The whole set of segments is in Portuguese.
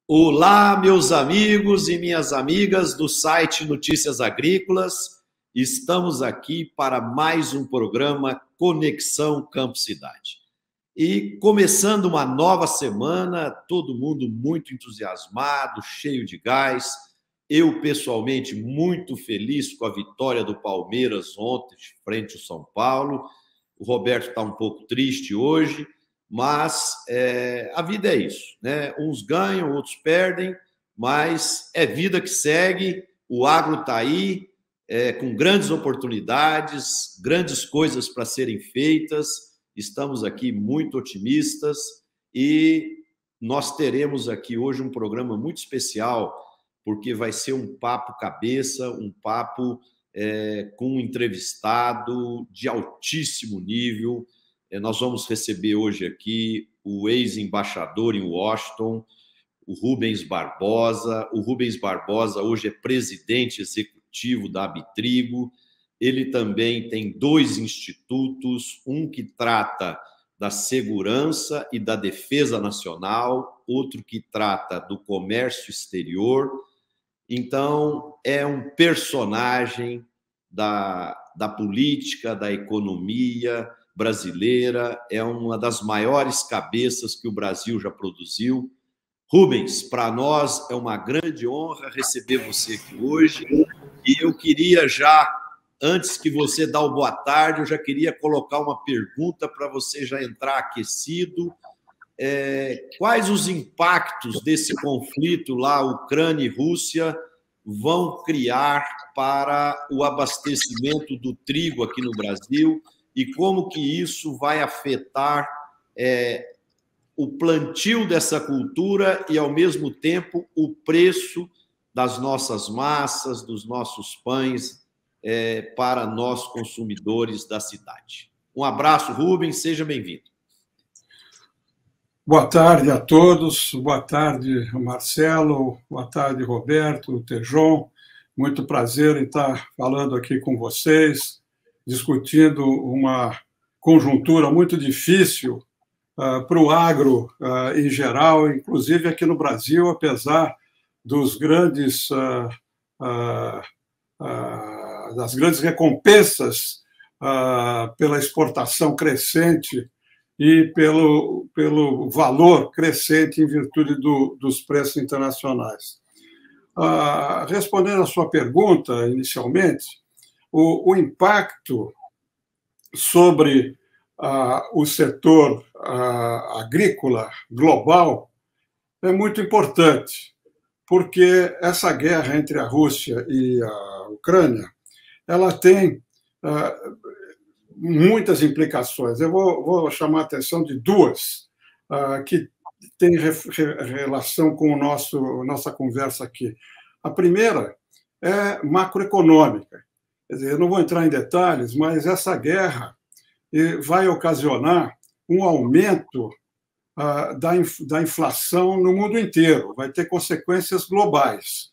Olá, meus amigos e minhas amigas do site Notícias Agrícolas. Estamos aqui para mais um programa Conexão Campo Cidade. E começando uma nova semana, todo mundo muito entusiasmado, cheio de gás. Eu, pessoalmente, muito feliz com a vitória do Palmeiras ontem, frente ao São Paulo. O Roberto está um pouco triste hoje. Mas a vida é isso, né? Uns ganham, outros perdem, mas é vida que segue. O agro está aí, com grandes oportunidades, grandes coisas para serem feitas. Estamos aqui muito otimistas e nós teremos aqui hoje um programa muito especial, porque vai ser um papo cabeça, um papo com um entrevistado de altíssimo nível. Nós vamos receber hoje aqui o ex-embaixador em Washington, o Rubens Barbosa. O Rubens Barbosa hoje é presidente executivo da Abitrigo. Ele também tem dois institutos, um que trata da segurança e da defesa nacional, outro que trata do comércio exterior. Então, é um personagem da política, da economia brasileira, é uma das maiores cabeças que o Brasil já produziu. Rubens, para nós é uma grande honra receber você aqui hoje, e eu queria já, antes que você dê o boa tarde, eu já queria colocar uma pergunta para você já entrar aquecido. Quais os impactos desse conflito lá, Ucrânia e Rússia, vão criar para o abastecimento do trigo aqui no Brasil? E como que isso vai afetar o plantio dessa cultura e, ao mesmo tempo, o preço das nossas massas, dos nossos pães, para nós, consumidores da cidade. Um abraço, Rubens, seja bem-vindo. Boa tarde a todos, boa tarde, Marcelo, boa tarde, Roberto, Tejon. Muito prazer em estar falando aqui com vocês, discutindo uma conjuntura muito difícil para o agro em geral, inclusive aqui no Brasil, apesar das grandes recompensas pela exportação crescente e pelo valor crescente em virtude dos preços internacionais. Respondendo à sua pergunta inicialmente, o impacto sobre o setor agrícola global é muito importante, porque essa guerra entre a Rússia e a Ucrânia, ela tem muitas implicações. Eu vou chamar a atenção de duas que têm relação com nossa conversa aqui. A primeira é macroeconômica. Quer dizer, eu não vou entrar em detalhes, mas essa guerra vai ocasionar um aumento da inflação no mundo inteiro, vai ter consequências globais,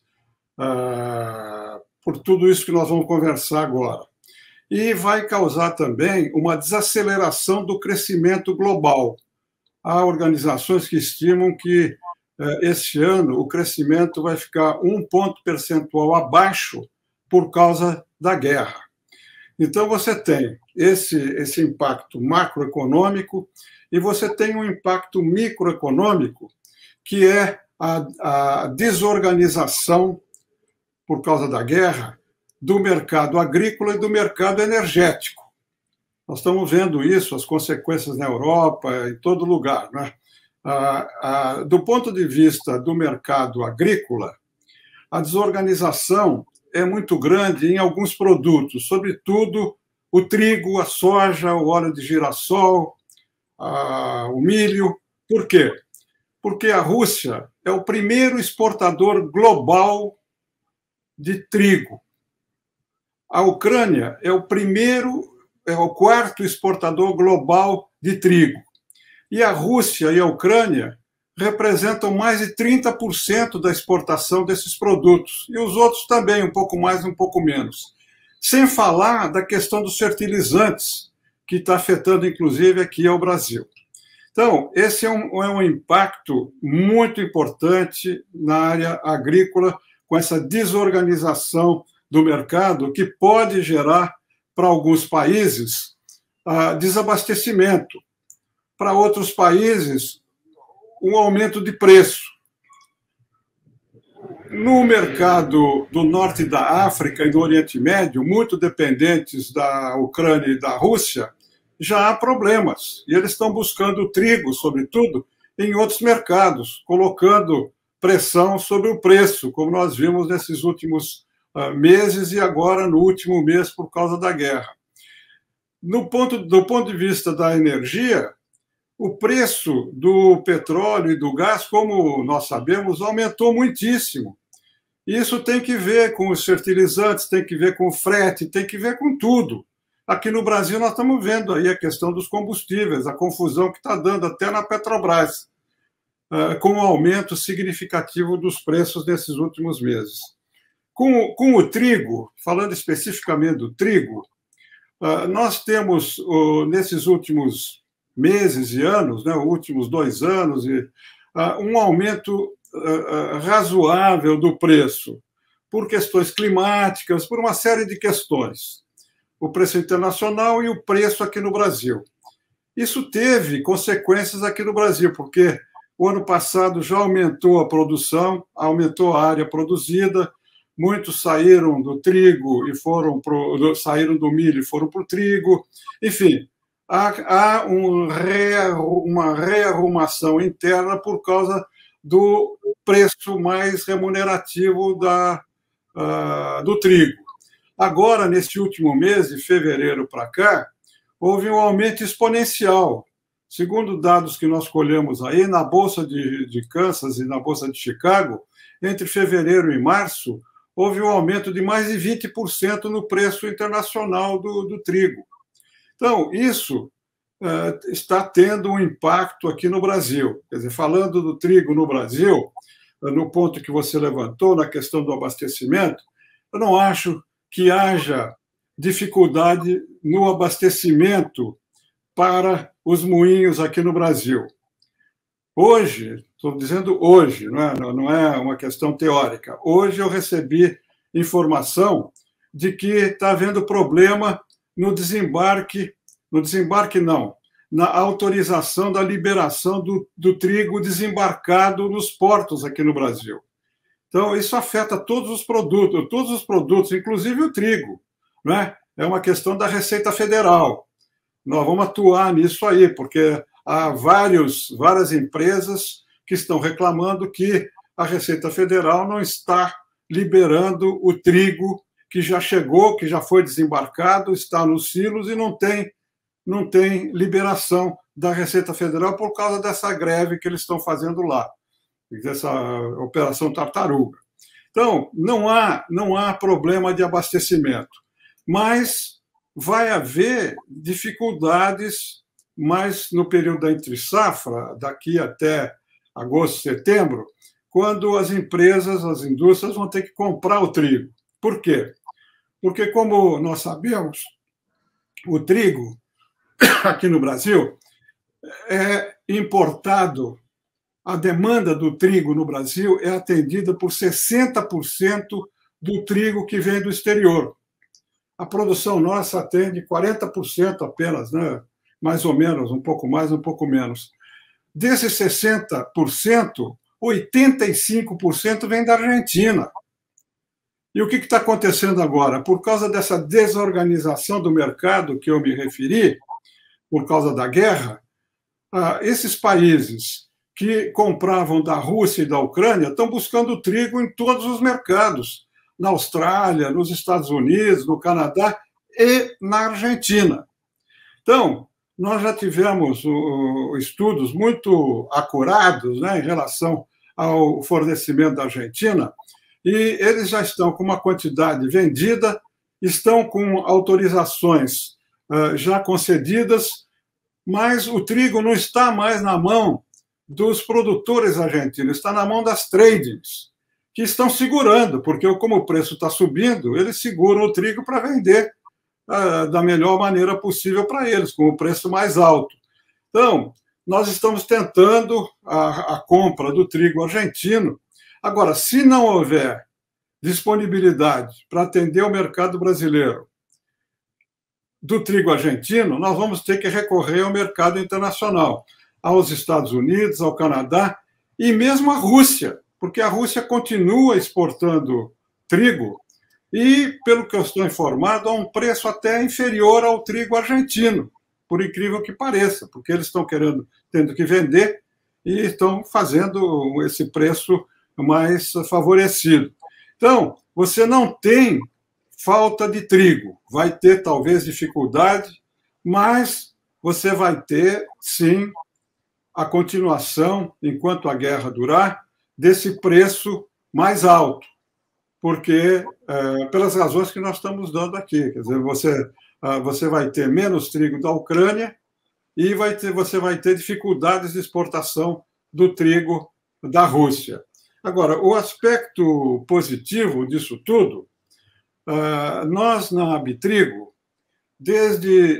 por tudo isso que nós vamos conversar agora. E vai causar também uma desaceleração do crescimento global. Há organizações que estimam que este ano o crescimento vai ficar 1 ponto percentual abaixo por causa da guerra. Então, você tem esse impacto macroeconômico e você tem um impacto microeconômico, que é a desorganização, por causa da guerra, do mercado agrícola e do mercado energético. Nós estamos vendo isso, as consequências na Europa, em todo lugar, né? Do ponto de vista do mercado agrícola, a desorganização é muito grande em alguns produtos, sobretudo o trigo, a soja, o óleo de girassol, o milho. Por quê? Porque a Rússia é o primeiro exportador global de trigo. A Ucrânia é o quarto exportador global de trigo. E a Rússia e a Ucrânia representam mais de 30% da exportação desses produtos. E os outros também, um pouco mais, um pouco menos. Sem falar da questão dos fertilizantes, que está afetando, inclusive, aqui ao Brasil. Então, esse é um impacto muito importante na área agrícola, com essa desorganização do mercado, que pode gerar, para alguns países, desabastecimento. Para outros países, um aumento de preço. No mercado do norte da África e do Oriente Médio, muito dependentes da Ucrânia e da Rússia, já há problemas. E eles estão buscando trigo, sobretudo, em outros mercados, colocando pressão sobre o preço, como nós vimos nesses últimos meses e agora no último mês por causa da guerra. Do ponto de vista da energia, o preço do petróleo e do gás, como nós sabemos, aumentou muitíssimo. Isso tem que ver com os fertilizantes, tem que ver com o frete, tem que ver com tudo. Aqui no Brasil nós estamos vendo aí a questão dos combustíveis, a confusão que está dando até na Petrobras, com um aumento significativo dos preços nesses últimos meses. Com o trigo, falando especificamente do trigo, nós temos, nesses últimos meses e anos, né, últimos 2 anos, um aumento razoável do preço, por questões climáticas, por uma série de questões. O preço internacional e o preço aqui no Brasil. Isso teve consequências aqui no Brasil, porque o ano passado já aumentou a produção, aumentou a área produzida, muitos saíram do trigo e saíram do milho e foram para o trigo. Enfim, há uma rearrumação interna por causa do preço mais remunerativo do trigo. Agora, neste último mês, de fevereiro para cá, houve um aumento exponencial. Segundo dados que nós colhemos aí, na Bolsa de Kansas e na Bolsa de Chicago, entre fevereiro e março, houve um aumento de mais de 20% no preço internacional do trigo. Então, isso está tendo um impacto aqui no Brasil. Quer dizer, falando do trigo no Brasil, no ponto que você levantou, na questão do abastecimento, eu não acho que haja dificuldade no abastecimento para os moinhos aqui no Brasil. Hoje, estou dizendo hoje, não é uma questão teórica, hoje eu recebi informação de que está havendo problema na autorização da liberação do trigo desembarcado nos portos aqui no Brasil. Então, isso afeta todos os produtos, inclusive o trigo. Né? É uma questão da Receita Federal. Nós vamos atuar nisso aí, porque há várias empresas que estão reclamando que a Receita Federal não está liberando o trigo que já chegou, que já foi desembarcado, está nos silos e não tem liberação da Receita Federal por causa dessa greve que eles estão fazendo lá, dessa Operação Tartaruga. Então, não há problema de abastecimento, mas vai haver dificuldades mais no período da entre-safra, daqui até agosto, setembro, quando as empresas, as indústrias vão ter que comprar o trigo. Por quê? Porque, como nós sabemos, o trigo aqui no Brasil é importado. A demanda do trigo no Brasil é atendida por 60% do trigo que vem do exterior. A produção nossa atende 40% apenas, né? Mais ou menos, um pouco mais, um pouco menos. Desses 60%, 85% vem da Argentina. E o que está acontecendo agora? Por causa dessa desorganização do mercado que eu me referi, por causa da guerra, esses países que compravam da Rússia e da Ucrânia estão buscando trigo em todos os mercados, na Austrália, nos Estados Unidos, no Canadá e na Argentina. Então, nós já tivemos estudos muito acurados, né, em relação ao fornecimento da Argentina, e eles já estão com uma quantidade vendida, estão com autorizações já concedidas, mas o trigo não está mais na mão dos produtores argentinos, está na mão das tradings, que estão segurando, porque como o preço está subindo, eles seguram o trigo para vender da melhor maneira possível para eles, com o preço mais alto. Então, nós estamos tentando a compra do trigo argentino. Agora, se não houver disponibilidade para atender o mercado brasileiro do trigo argentino, nós vamos ter que recorrer ao mercado internacional, aos Estados Unidos, ao Canadá e mesmo à Rússia, porque a Rússia continua exportando trigo e, pelo que eu estou informado, a um preço até inferior ao trigo argentino, por incrível que pareça, porque eles estão tendo que vender e estão fazendo esse preço mais favorecido. Então, você não tem falta de trigo, vai ter talvez dificuldade, mas você vai ter, sim, a continuação, enquanto a guerra durar, desse preço mais alto, porque pelas razões que nós estamos dando aqui, quer dizer, você vai ter menos trigo da Ucrânia e você vai ter dificuldades de exportação do trigo da Rússia. Agora, o aspecto positivo disso tudo, nós na Abitrigo, desde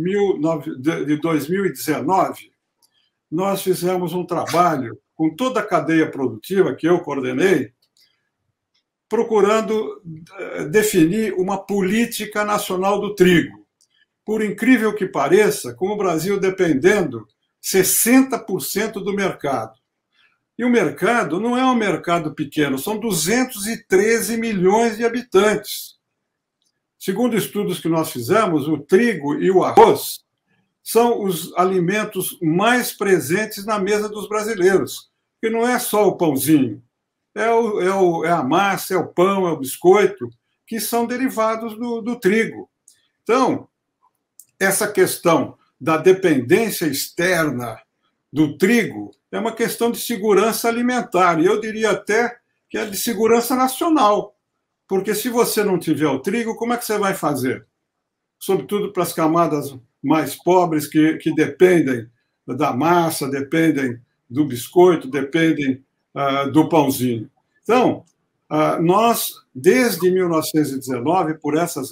2019, nós fizemos um trabalho com toda a cadeia produtiva que eu coordenei, procurando definir uma política nacional do trigo. Por incrível que pareça, com o Brasil dependendo 60% do mercado. E o mercado não é um mercado pequeno, são 213 milhões de habitantes. Segundo estudos que nós fizemos, o trigo e o arroz são os alimentos mais presentes na mesa dos brasileiros, que não é só o pãozinho, é a massa, é o pão, é o biscoito, que são derivados do trigo. Então, essa questão da dependência externa do trigo é uma questão de segurança alimentar, e eu diria até que é de segurança nacional, porque se você não tiver o trigo, como é que você vai fazer? Sobretudo para as camadas mais pobres que dependem da massa, dependem do biscoito, dependem do pãozinho. Então, nós, desde 2019, por essas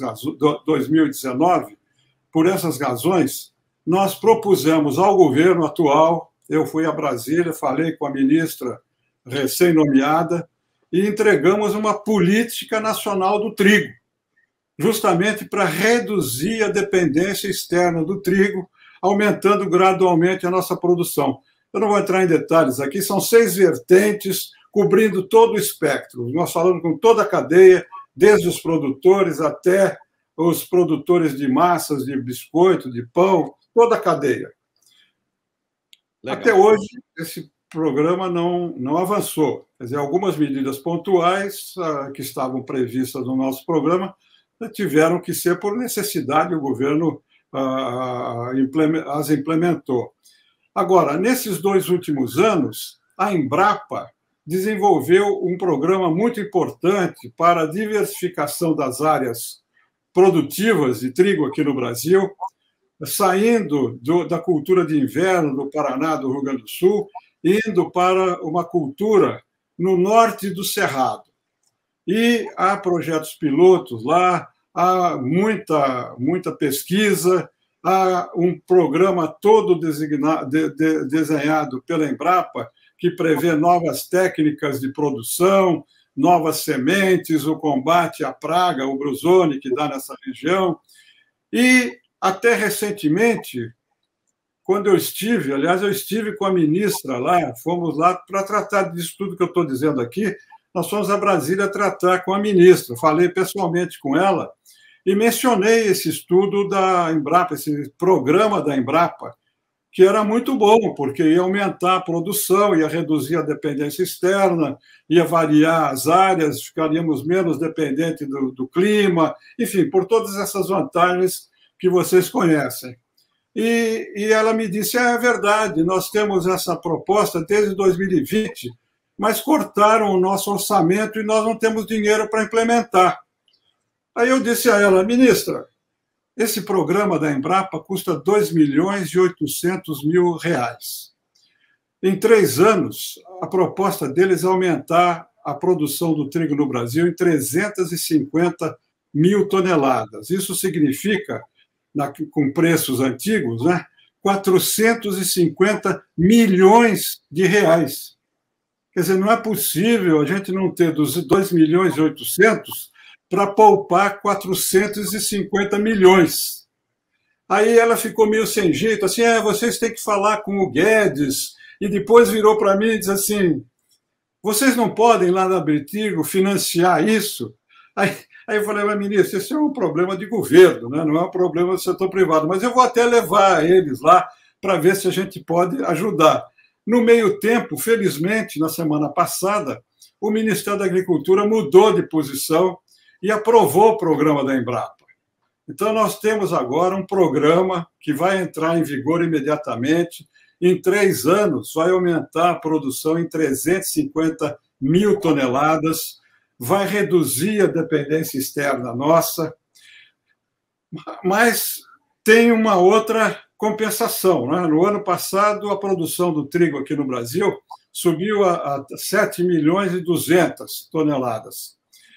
razões, nós propusemos ao governo atual, eu fui a Brasília, falei com a ministra recém-nomeada e entregamos uma política nacional do trigo, justamente para reduzir a dependência externa do trigo, aumentando gradualmente a nossa produção. Eu não vou entrar em detalhes aqui, são 6 vertentes cobrindo todo o espectro. Nós falamos com toda a cadeia, desde os produtores até os produtores de massas, de biscoito, de pão, toda a cadeia. Legal. Até hoje, esse programa não avançou. Quer dizer, algumas medidas pontuais que estavam previstas no nosso programa tiveram que ser por necessidade, o governo as implementou. Agora, nesses 2 últimos anos, a Embrapa desenvolveu um programa muito importante para a diversificação das áreas produtivas de trigo aqui no Brasil, saindo da cultura de inverno do Paraná, do Rio Grande do Sul, indo para uma cultura no norte do Cerrado. E há projetos pilotos lá, há muita pesquisa, há um programa todo desenhado pela Embrapa que prevê novas técnicas de produção, novas sementes, o combate à praga, o brusone que dá nessa região. E, até recentemente, quando eu estive com a ministra lá, fomos lá para tratar disso tudo que eu estou dizendo aqui, nós fomos a Brasília tratar com a ministra, falei pessoalmente com ela e mencionei esse estudo da Embrapa, esse programa da Embrapa, que era muito bom, porque ia aumentar a produção, ia reduzir a dependência externa, ia variar as áreas, ficaríamos menos dependentes do clima, enfim, por todas essas vantagens que vocês conhecem. E ela me disse, é verdade, nós temos essa proposta desde 2020, mas cortaram o nosso orçamento e nós não temos dinheiro para implementar. Aí eu disse a ela, ministra, esse programa da Embrapa custa R$ 2.800.000. Em 3 anos, a proposta deles é aumentar a produção do trigo no Brasil em 350 mil toneladas. Isso significa, com preços antigos, né, 450 milhões de reais. Quer dizer, não é possível a gente não ter dos 2 milhões e 800 para poupar 450 milhões. Aí ela ficou meio sem jeito, assim, vocês têm que falar com o Guedes, e depois virou para mim e disse assim, vocês não podem lá na Abritrigo financiar isso? Aí eu falei, mas ministro, isso é um problema de governo, né? Não é um problema do setor privado, mas eu vou até levar eles lá para ver se a gente pode ajudar. No meio tempo, felizmente, na semana passada, o Ministério da Agricultura mudou de posição e aprovou o programa da Embrapa. Então, nós temos agora um programa que vai entrar em vigor imediatamente. Em 3 anos, vai aumentar a produção em 350 mil toneladas, vai reduzir a dependência externa nossa, mas tem uma outra compensação, né? No ano passado, a produção do trigo aqui no Brasil subiu a 7 milhões e 200 toneladas.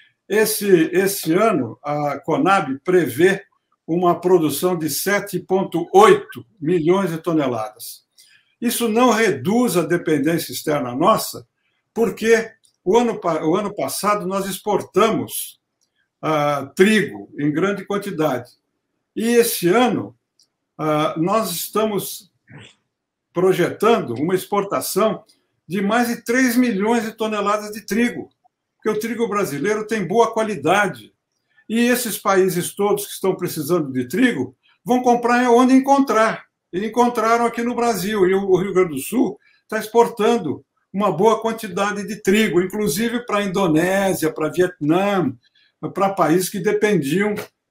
Esse ano, a Conab prevê uma produção de 7,8 milhões de toneladas. Isso não reduz a dependência externa nossa, porque o ano passado nós exportamos trigo em grande quantidade. E esse ano nós estamos projetando uma exportação de mais de 3 milhões de toneladas de trigo, porque o trigo brasileiro tem boa qualidade. E esses países todos que estão precisando de trigo vão comprar onde encontrar. E encontraram aqui no Brasil. E o Rio Grande do Sul está exportando uma boa quantidade de trigo, inclusive para a Indonésia, para Vietnã, para países que dependiam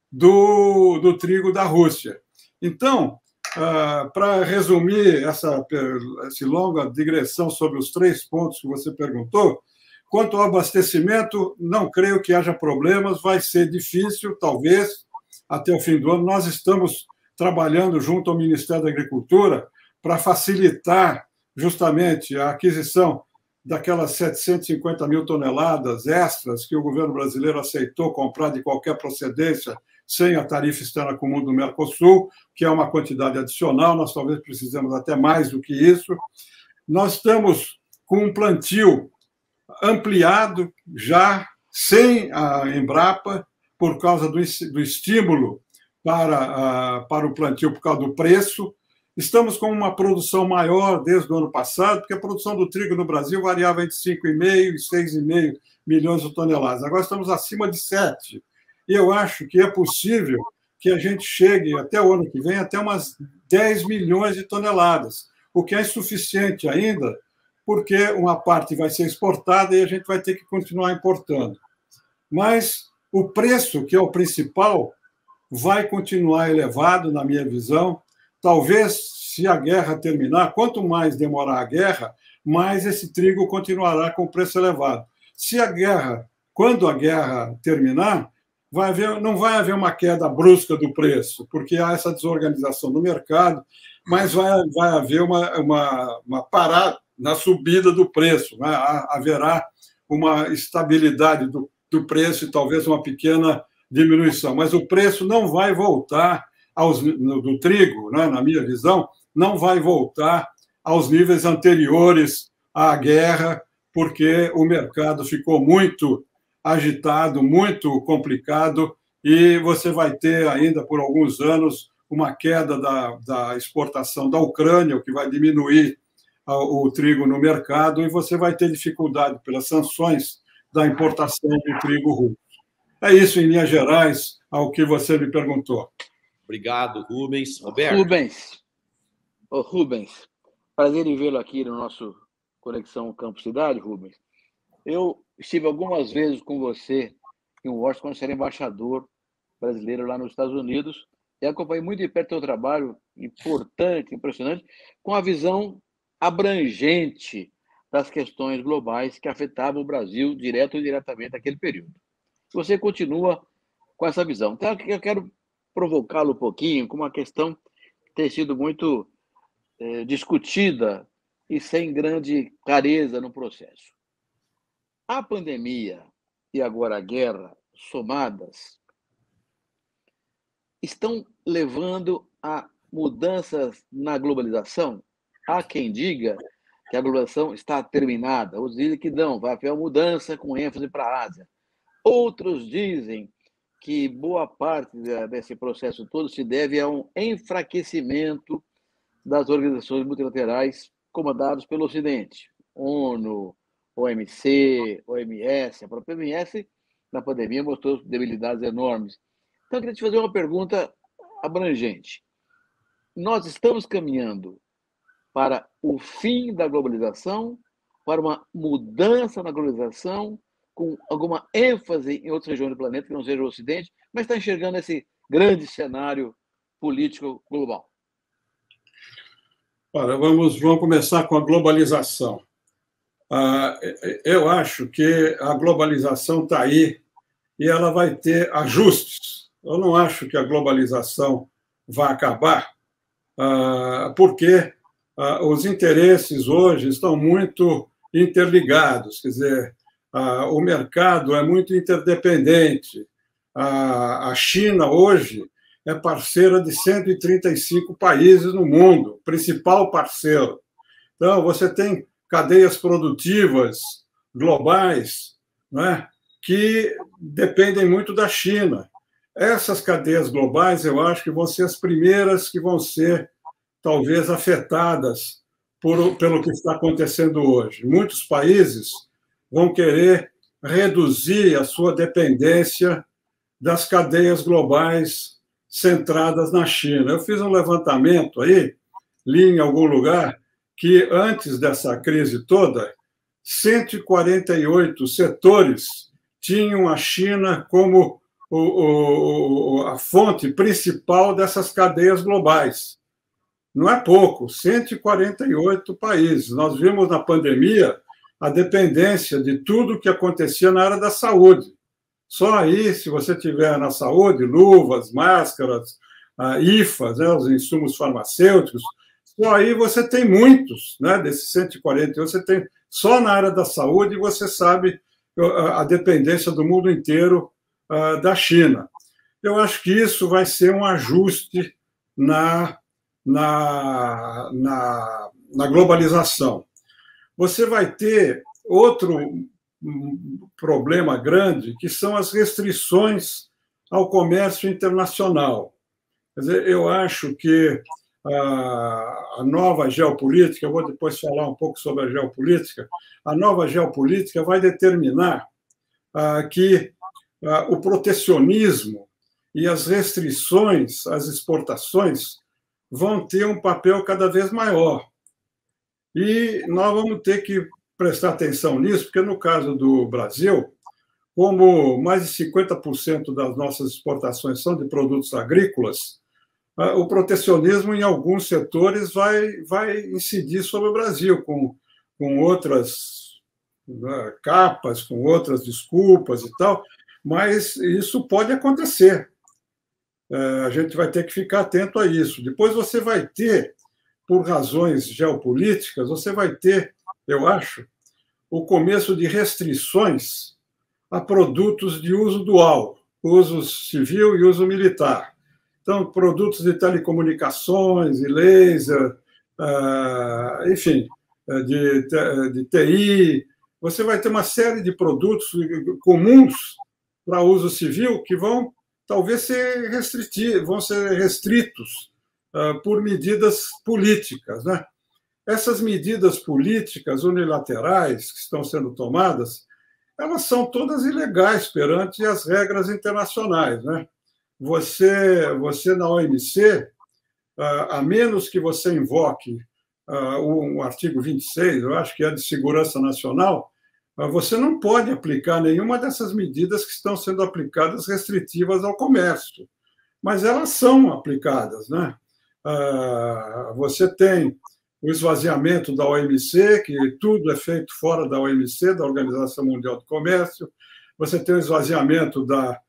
do trigo da Rússia. Então, para resumir essa longa digressão sobre os 3 pontos que você perguntou, quanto ao abastecimento, não creio que haja problemas, vai ser difícil, talvez, até o fim do ano. Nós estamos trabalhando junto ao Ministério da Agricultura para facilitar justamente a aquisição daquelas 750 mil toneladas extras que o governo brasileiro aceitou comprar de qualquer procedência sem a tarifa externa comum do Mercosul, que é uma quantidade adicional, nós talvez precisemos até mais do que isso. Nós estamos com um plantio ampliado já, sem a Embrapa, por causa do estímulo para o plantio, por causa do preço. Estamos com uma produção maior desde o ano passado, porque a produção do trigo no Brasil variava entre 5,5 e 6,5 milhões de toneladas. Agora estamos acima de 7. E eu acho que é possível que a gente chegue até o ano que vem até umas 10 milhões de toneladas, o que é insuficiente ainda, porque uma parte vai ser exportada e a gente vai ter que continuar importando. Mas o preço, que é o principal, vai continuar elevado, na minha visão. Talvez, se a guerra terminar, quanto mais demorar a guerra, mais esse trigo continuará com preço elevado. Quando a guerra terminar, não vai haver uma queda brusca do preço, porque há essa desorganização no mercado, mas vai haver uma parada na subida do preço, né? Haverá uma estabilidade do preço e talvez uma pequena diminuição, mas o preço não vai voltar do trigo, né? Na minha visão, não vai voltar aos níveis anteriores à guerra, porque o mercado ficou muito agitado, muito complicado, e você vai ter ainda por alguns anos uma queda da exportação da Ucrânia, o que vai diminuir o trigo no mercado, e você vai ter dificuldade pelas sanções da importação de trigo russo. É isso, em linhas gerais, ao que você me perguntou. Obrigado, Rubens. Roberto? Rubens, prazer em vê-lo aqui no nosso Conexão Campo Cidade, Rubens. Eu estive algumas vezes com você em Washington, quando você era embaixador brasileiro lá nos Estados Unidos, e acompanhei muito de perto o seu trabalho, importante, impressionante, com a visão abrangente das questões globais que afetavam o Brasil direto ou indiretamente naquele período. Você continua com essa visão. Então, eu quero provocá-lo um pouquinho com uma questão que tem sido muito discutida e sem grande clareza no processo. A pandemia e agora a guerra, somadas, estão levando a mudanças na globalização? Há quem diga que a globalização está terminada, outros dizem que não, vai haver uma mudança com ênfase para a Ásia. Outros dizem que boa parte desse processo todo se deve a um enfraquecimento das organizações multilaterais comandadas pelo Ocidente. ONU, OMC, OMS, a própria OMS, na pandemia, mostrou debilidades enormes. Então, eu queria te fazer uma pergunta abrangente. Nós estamos caminhando para o fim da globalização, para uma mudança na globalização, com alguma ênfase em outras regiões do planeta, que não seja o Ocidente, mas está enxergando esse grande cenário político global? Olha, vamos começar com a globalização. Eu acho que a globalização está aí e ela vai ter ajustes. Eu não acho que a globalização vai acabar, porque os interesses hoje estão muito interligados. Quer dizer, o mercado é muito interdependente. A China, hoje, é parceira de 135 países no mundo, principal parceiro. Então, você tem cadeias produtivas globais, né, que dependem muito da China. Essas cadeias globais, eu acho que vão ser as primeiras que vão ser, talvez, afetadas pelo que está acontecendo hoje. Muitos países vão querer reduzir a sua dependência das cadeias globais centradas na China. Eu fiz um levantamento aí, li em algum lugar, que antes dessa crise toda, 148 setores tinham a China como a fonte principal dessas cadeias globais. Não é pouco, 148 países. Nós vimos na pandemia a dependência de tudo que acontecia na área da saúde. Só aí, se você tiver na saúde, luvas, máscaras, IFAs, né, os insumos farmacêuticos, só aí você tem muitos, né, desses 148, você tem só na área da saúde, você sabe a dependência do mundo inteiro da China. Eu acho que isso vai ser um ajuste na globalização. Você vai ter outro problema grande, que são as restrições ao comércio internacional. Quer dizer, eu acho que a nova geopolítica, eu vou depois falar um pouco sobre a geopolítica, a nova geopolítica vai determinar que o protecionismo e as restrições às exportações vão ter um papel cada vez maior. E nós vamos ter que prestar atenção nisso, porque no caso do Brasil, como mais de 50% das nossas exportações são de produtos agrícolas, o protecionismo em alguns setores vai incidir sobre o Brasil, com outras capas, com outras desculpas e tal, mas isso pode acontecer. A gente vai ter que ficar atento a isso. Depois você vai ter, por razões geopolíticas, você vai ter, eu acho, o começo de restrições a produtos de uso dual, uso civil e uso militar. Então, produtos de telecomunicações, de laser, enfim, de TI. Você vai ter uma série de produtos comuns para uso civil que vão talvez ser restritos por medidas políticas, né? Essas medidas políticas unilaterais que estão sendo tomadas, elas são todas ilegais perante as regras internacionais, né? Você na OMC, a menos que você invoque o artigo 26, eu acho que é de segurança nacional, você não pode aplicar nenhuma dessas medidas que estão sendo aplicadas restritivas ao comércio. Mas elas são aplicadas, né? Você tem o esvaziamento da OMC, que tudo é feito fora da OMC, da Organização Mundial do Comércio. Você tem o esvaziamento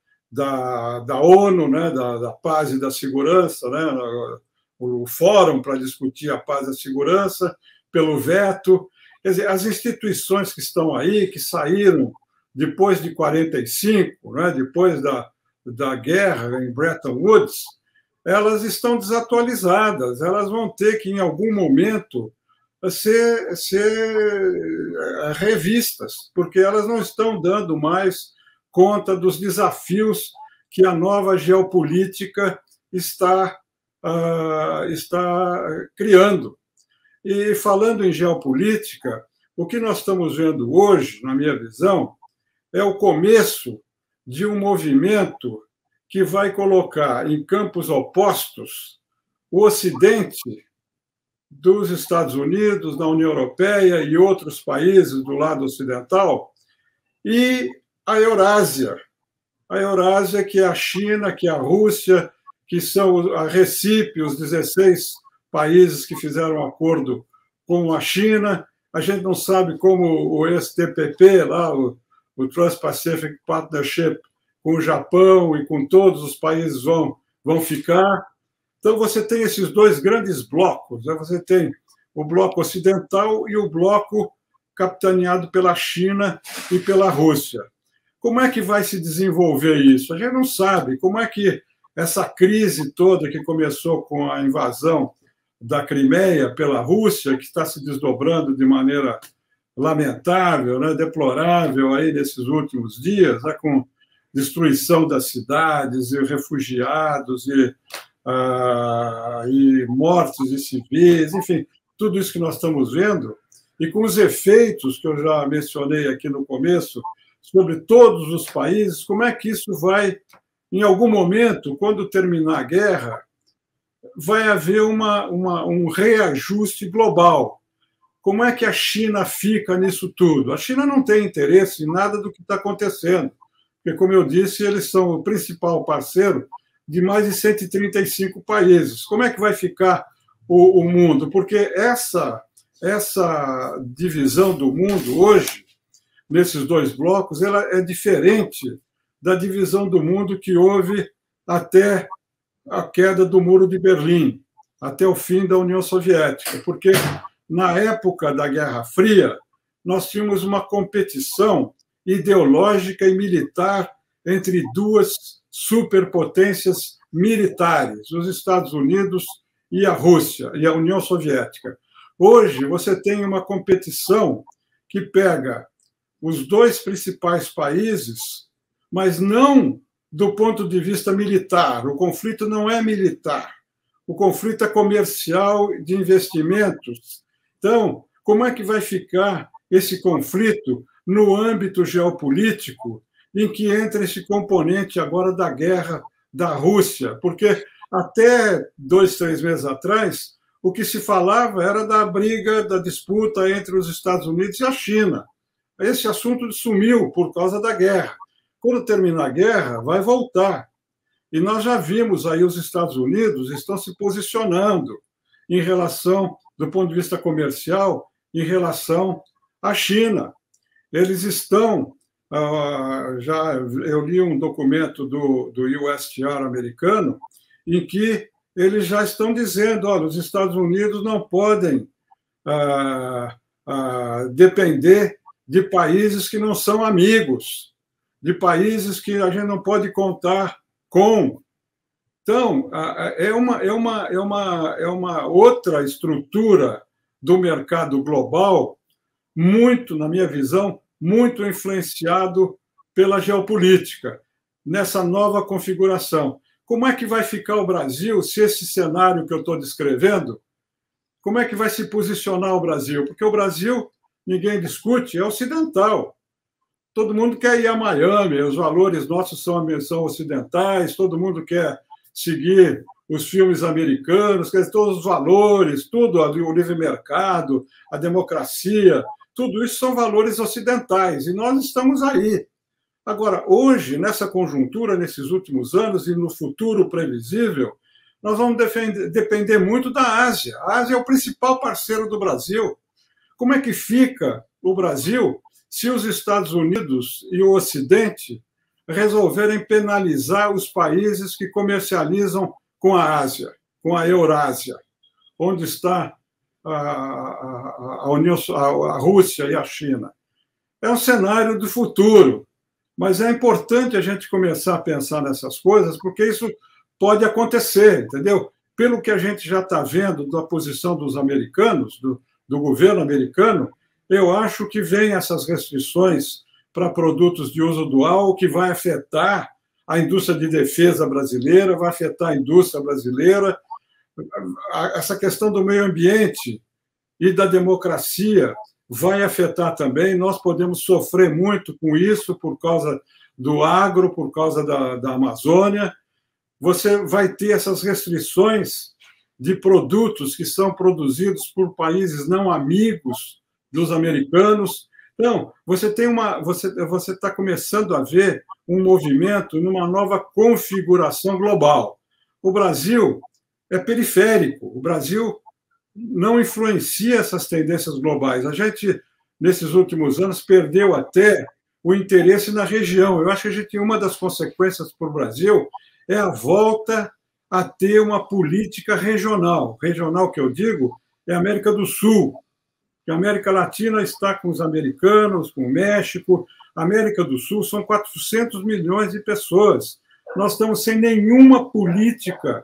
da ONU, né? da paz e da segurança, né? O fórum para discutir a paz e a segurança, pelo veto. Quer dizer, as instituições que estão aí, que saíram depois de 1945, né, depois da guerra em Bretton Woods, elas estão desatualizadas, elas vão ter que, em algum momento, ser revistas, porque elas não estão dando mais conta dos desafios que a nova geopolítica está criando. E, falando em geopolítica, o que nós estamos vendo hoje, na minha visão, é o começo de um movimento que vai colocar em campos opostos o Ocidente dos Estados Unidos, da União Europeia e outros países do lado ocidental, e a Eurásia. A Eurásia, que é a China, que é a Rússia, que são a Recife, os 16 países que fizeram acordo com a China. A gente não sabe como o STPP, lá, o Trans-Pacific Partnership, com o Japão e com todos os países vão ficar. Então, você tem esses dois grandes blocos. Né? Você tem o bloco ocidental e o bloco capitaneado pela China e pela Rússia. Como é que vai se desenvolver isso? A gente não sabe. Como é que essa crise toda que começou com a invasão da Crimeia pela Rússia, que está se desdobrando de maneira lamentável, né, deplorável aí nesses últimos dias, né, com destruição das cidades e refugiados e mortes de civis, enfim, tudo isso que nós estamos vendo, e com os efeitos que eu já mencionei aqui no começo, sobre todos os países, como é que isso vai, em algum momento, quando terminar a guerra, vai haver um reajuste global. Como é que a China fica nisso tudo? A China não tem interesse em nada do que está acontecendo, porque, como eu disse, eles são o principal parceiro de mais de 135 países. Como é que vai ficar o mundo? Porque essa divisão do mundo hoje, nesses dois blocos, ela é diferente da divisão do mundo que houve até a queda do Muro de Berlim, até o fim da União Soviética, porque na época da Guerra Fria nós tínhamos uma competição ideológica e militar entre duas superpotências militares, os Estados Unidos e a Rússia, e a União Soviética. Hoje você tem uma competição que pega os dois principais países, mas não do ponto de vista militar. O conflito não é militar. O conflito é comercial, de investimentos. Então, como é que vai ficar esse conflito no âmbito geopolítico em que entra esse componente agora da guerra da Rússia? Porque até 2, 3 meses atrás, o que se falava era da briga, da disputa entre os Estados Unidos e a China. Esse assunto sumiu por causa da guerra. Quando terminar a guerra, vai voltar. E nós já vimos aí os Estados Unidos estão se posicionando em relação, do ponto de vista comercial, em relação à China. Eles estão, eu li um documento do USTR americano, em que eles já estão dizendo, olha, os Estados Unidos não podem depender de países que não são amigos, de países que a gente não pode contar com. Então, é uma outra estrutura do mercado global, muito, na minha visão, muito influenciado pela geopolítica, nessa nova configuração. Como é que vai ficar o Brasil se esse cenário que eu estou descrevendo, como é que vai se posicionar o Brasil? Porque o Brasil, ninguém discute, é ocidental. Todo mundo quer ir a Miami, os valores nossos são ocidentais, todo mundo quer seguir os filmes americanos, quer dizer, todos os valores, tudo ali, o livre mercado, a democracia, tudo isso são valores ocidentais, e nós estamos aí. Agora, hoje, nessa conjuntura, nesses últimos anos e no futuro previsível, nós vamos depender muito da Ásia. A Ásia é o principal parceiro do Brasil. Como é que fica o Brasil se os Estados Unidos e o Ocidente resolverem penalizar os países que comercializam com a Ásia, com a Eurásia, onde está a Rússia e a China? É um cenário do futuro, mas é importante a gente começar a pensar nessas coisas, porque isso pode acontecer, entendeu? Pelo que a gente já está vendo da posição dos americanos, do governo americano, eu acho que vem essas restrições para produtos de uso dual, que vai afetar a indústria de defesa brasileira, vai afetar a indústria brasileira. Essa questão do meio ambiente e da democracia vai afetar também. Nós podemos sofrer muito com isso por causa do agro, por causa da Amazônia. Você vai ter essas restrições de produtos que são produzidos por países não amigos dos americanos. Então, você está começando a ver um movimento numa nova configuração global. O Brasil é periférico, o Brasil não influencia essas tendências globais. A gente, nesses últimos anos, perdeu até o interesse na região. Eu acho que uma das consequências para o Brasil é a volta a ter uma política regional. Regional, que eu digo, é a América do Sul. A América Latina está com os americanos, com o México. A América do Sul são 400 milhões de pessoas. Nós estamos sem nenhuma política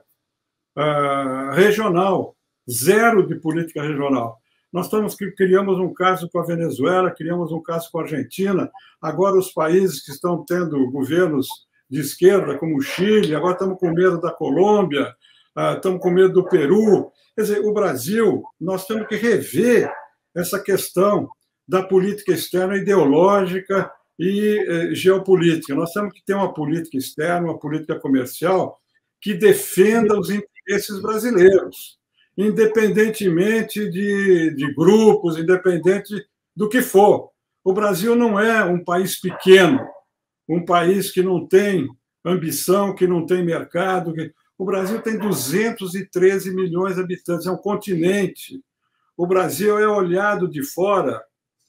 regional, zero de política regional. Nós criamos um caso com a Venezuela, criamos um caso com a Argentina, agora os países que estão tendo governos de esquerda, como o Chile, agora estamos com medo da Colômbia, estamos com medo do Peru. Quer dizer, o Brasil, nós temos que rever essa questão da política externa ideológica e geopolítica. Nós temos que ter uma política externa, uma política comercial que defenda os interesses brasileiros, independentemente de grupos, independente do que for. O Brasil não é um país pequeno, um país que não tem ambição, que não tem mercado. O Brasil tem 213 milhões de habitantes, é um continente. O Brasil é olhado de fora,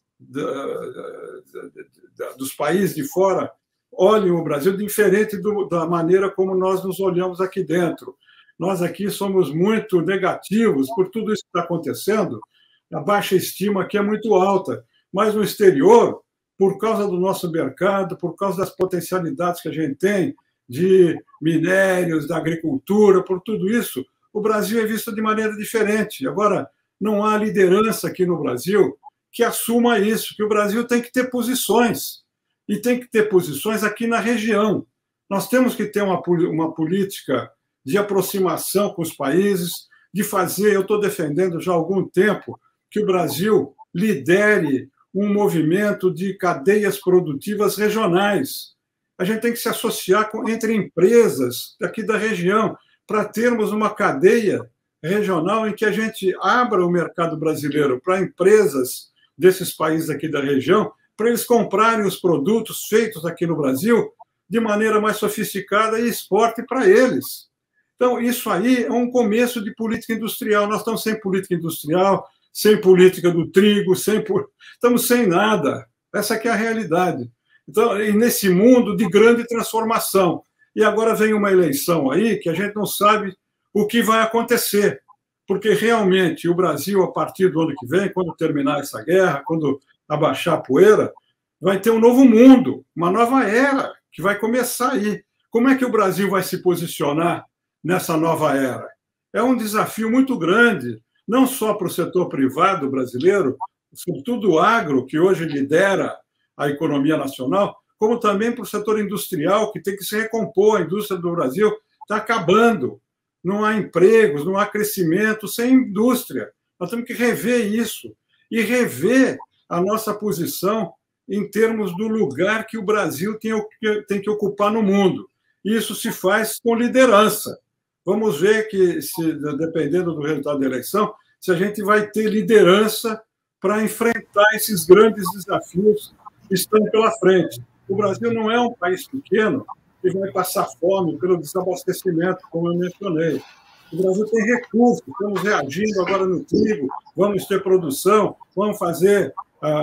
dos países de fora, olham o Brasil diferente da maneira como nós nos olhamos aqui dentro. Nós aqui somos muito negativos por tudo isso que está acontecendo, a baixa estima aqui é muito alta, mas no exterior, por causa do nosso mercado, por causa das potencialidades que a gente tem de minérios, da agricultura, por tudo isso, o Brasil é visto de maneira diferente. Agora, não há liderança aqui no Brasil que assuma isso, que o Brasil tem que ter posições, e tem que ter posições aqui na região. Nós temos que ter uma política de aproximação com os países, de fazer, eu estou defendendo já há algum tempo, que o Brasil lidere um movimento de cadeias produtivas regionais. A gente tem que se associar entre empresas aqui da região para termos uma cadeia regional em que a gente abra o mercado brasileiro para empresas desses países aqui da região, para eles comprarem os produtos feitos aqui no Brasil de maneira mais sofisticada e exporte para eles. Então, isso aí é um começo de política industrial. Nós estamos sem política industrial, sem política do trigo, estamos sem nada. Essa aqui é a realidade. Então, e nesse mundo de grande transformação. E agora vem uma eleição aí que a gente não sabe o que vai acontecer, porque realmente o Brasil, a partir do ano que vem, quando terminar essa guerra, quando abaixar a poeira, vai ter um novo mundo, uma nova era que vai começar aí. Como é que o Brasil vai se posicionar nessa nova era? É um desafio muito grande, não só para o setor privado brasileiro, sobretudo o agro, que hoje lidera a economia nacional, como também para o setor industrial, que tem que se recompor. A indústria do Brasil está acabando. Não há empregos, não há crescimento sem indústria. Nós temos que rever isso e rever a nossa posição em termos do lugar que o Brasil tem que ocupar no mundo. Isso se faz com liderança. Vamos ver que, dependendo do resultado da eleição, se a gente vai ter liderança para enfrentar esses grandes desafios que estão pela frente. O Brasil não é um país pequeno que vai passar fome pelo desabastecimento, como eu mencionei. O Brasil tem recursos, estamos reagindo agora no trigo, vamos ter produção, vamos fazer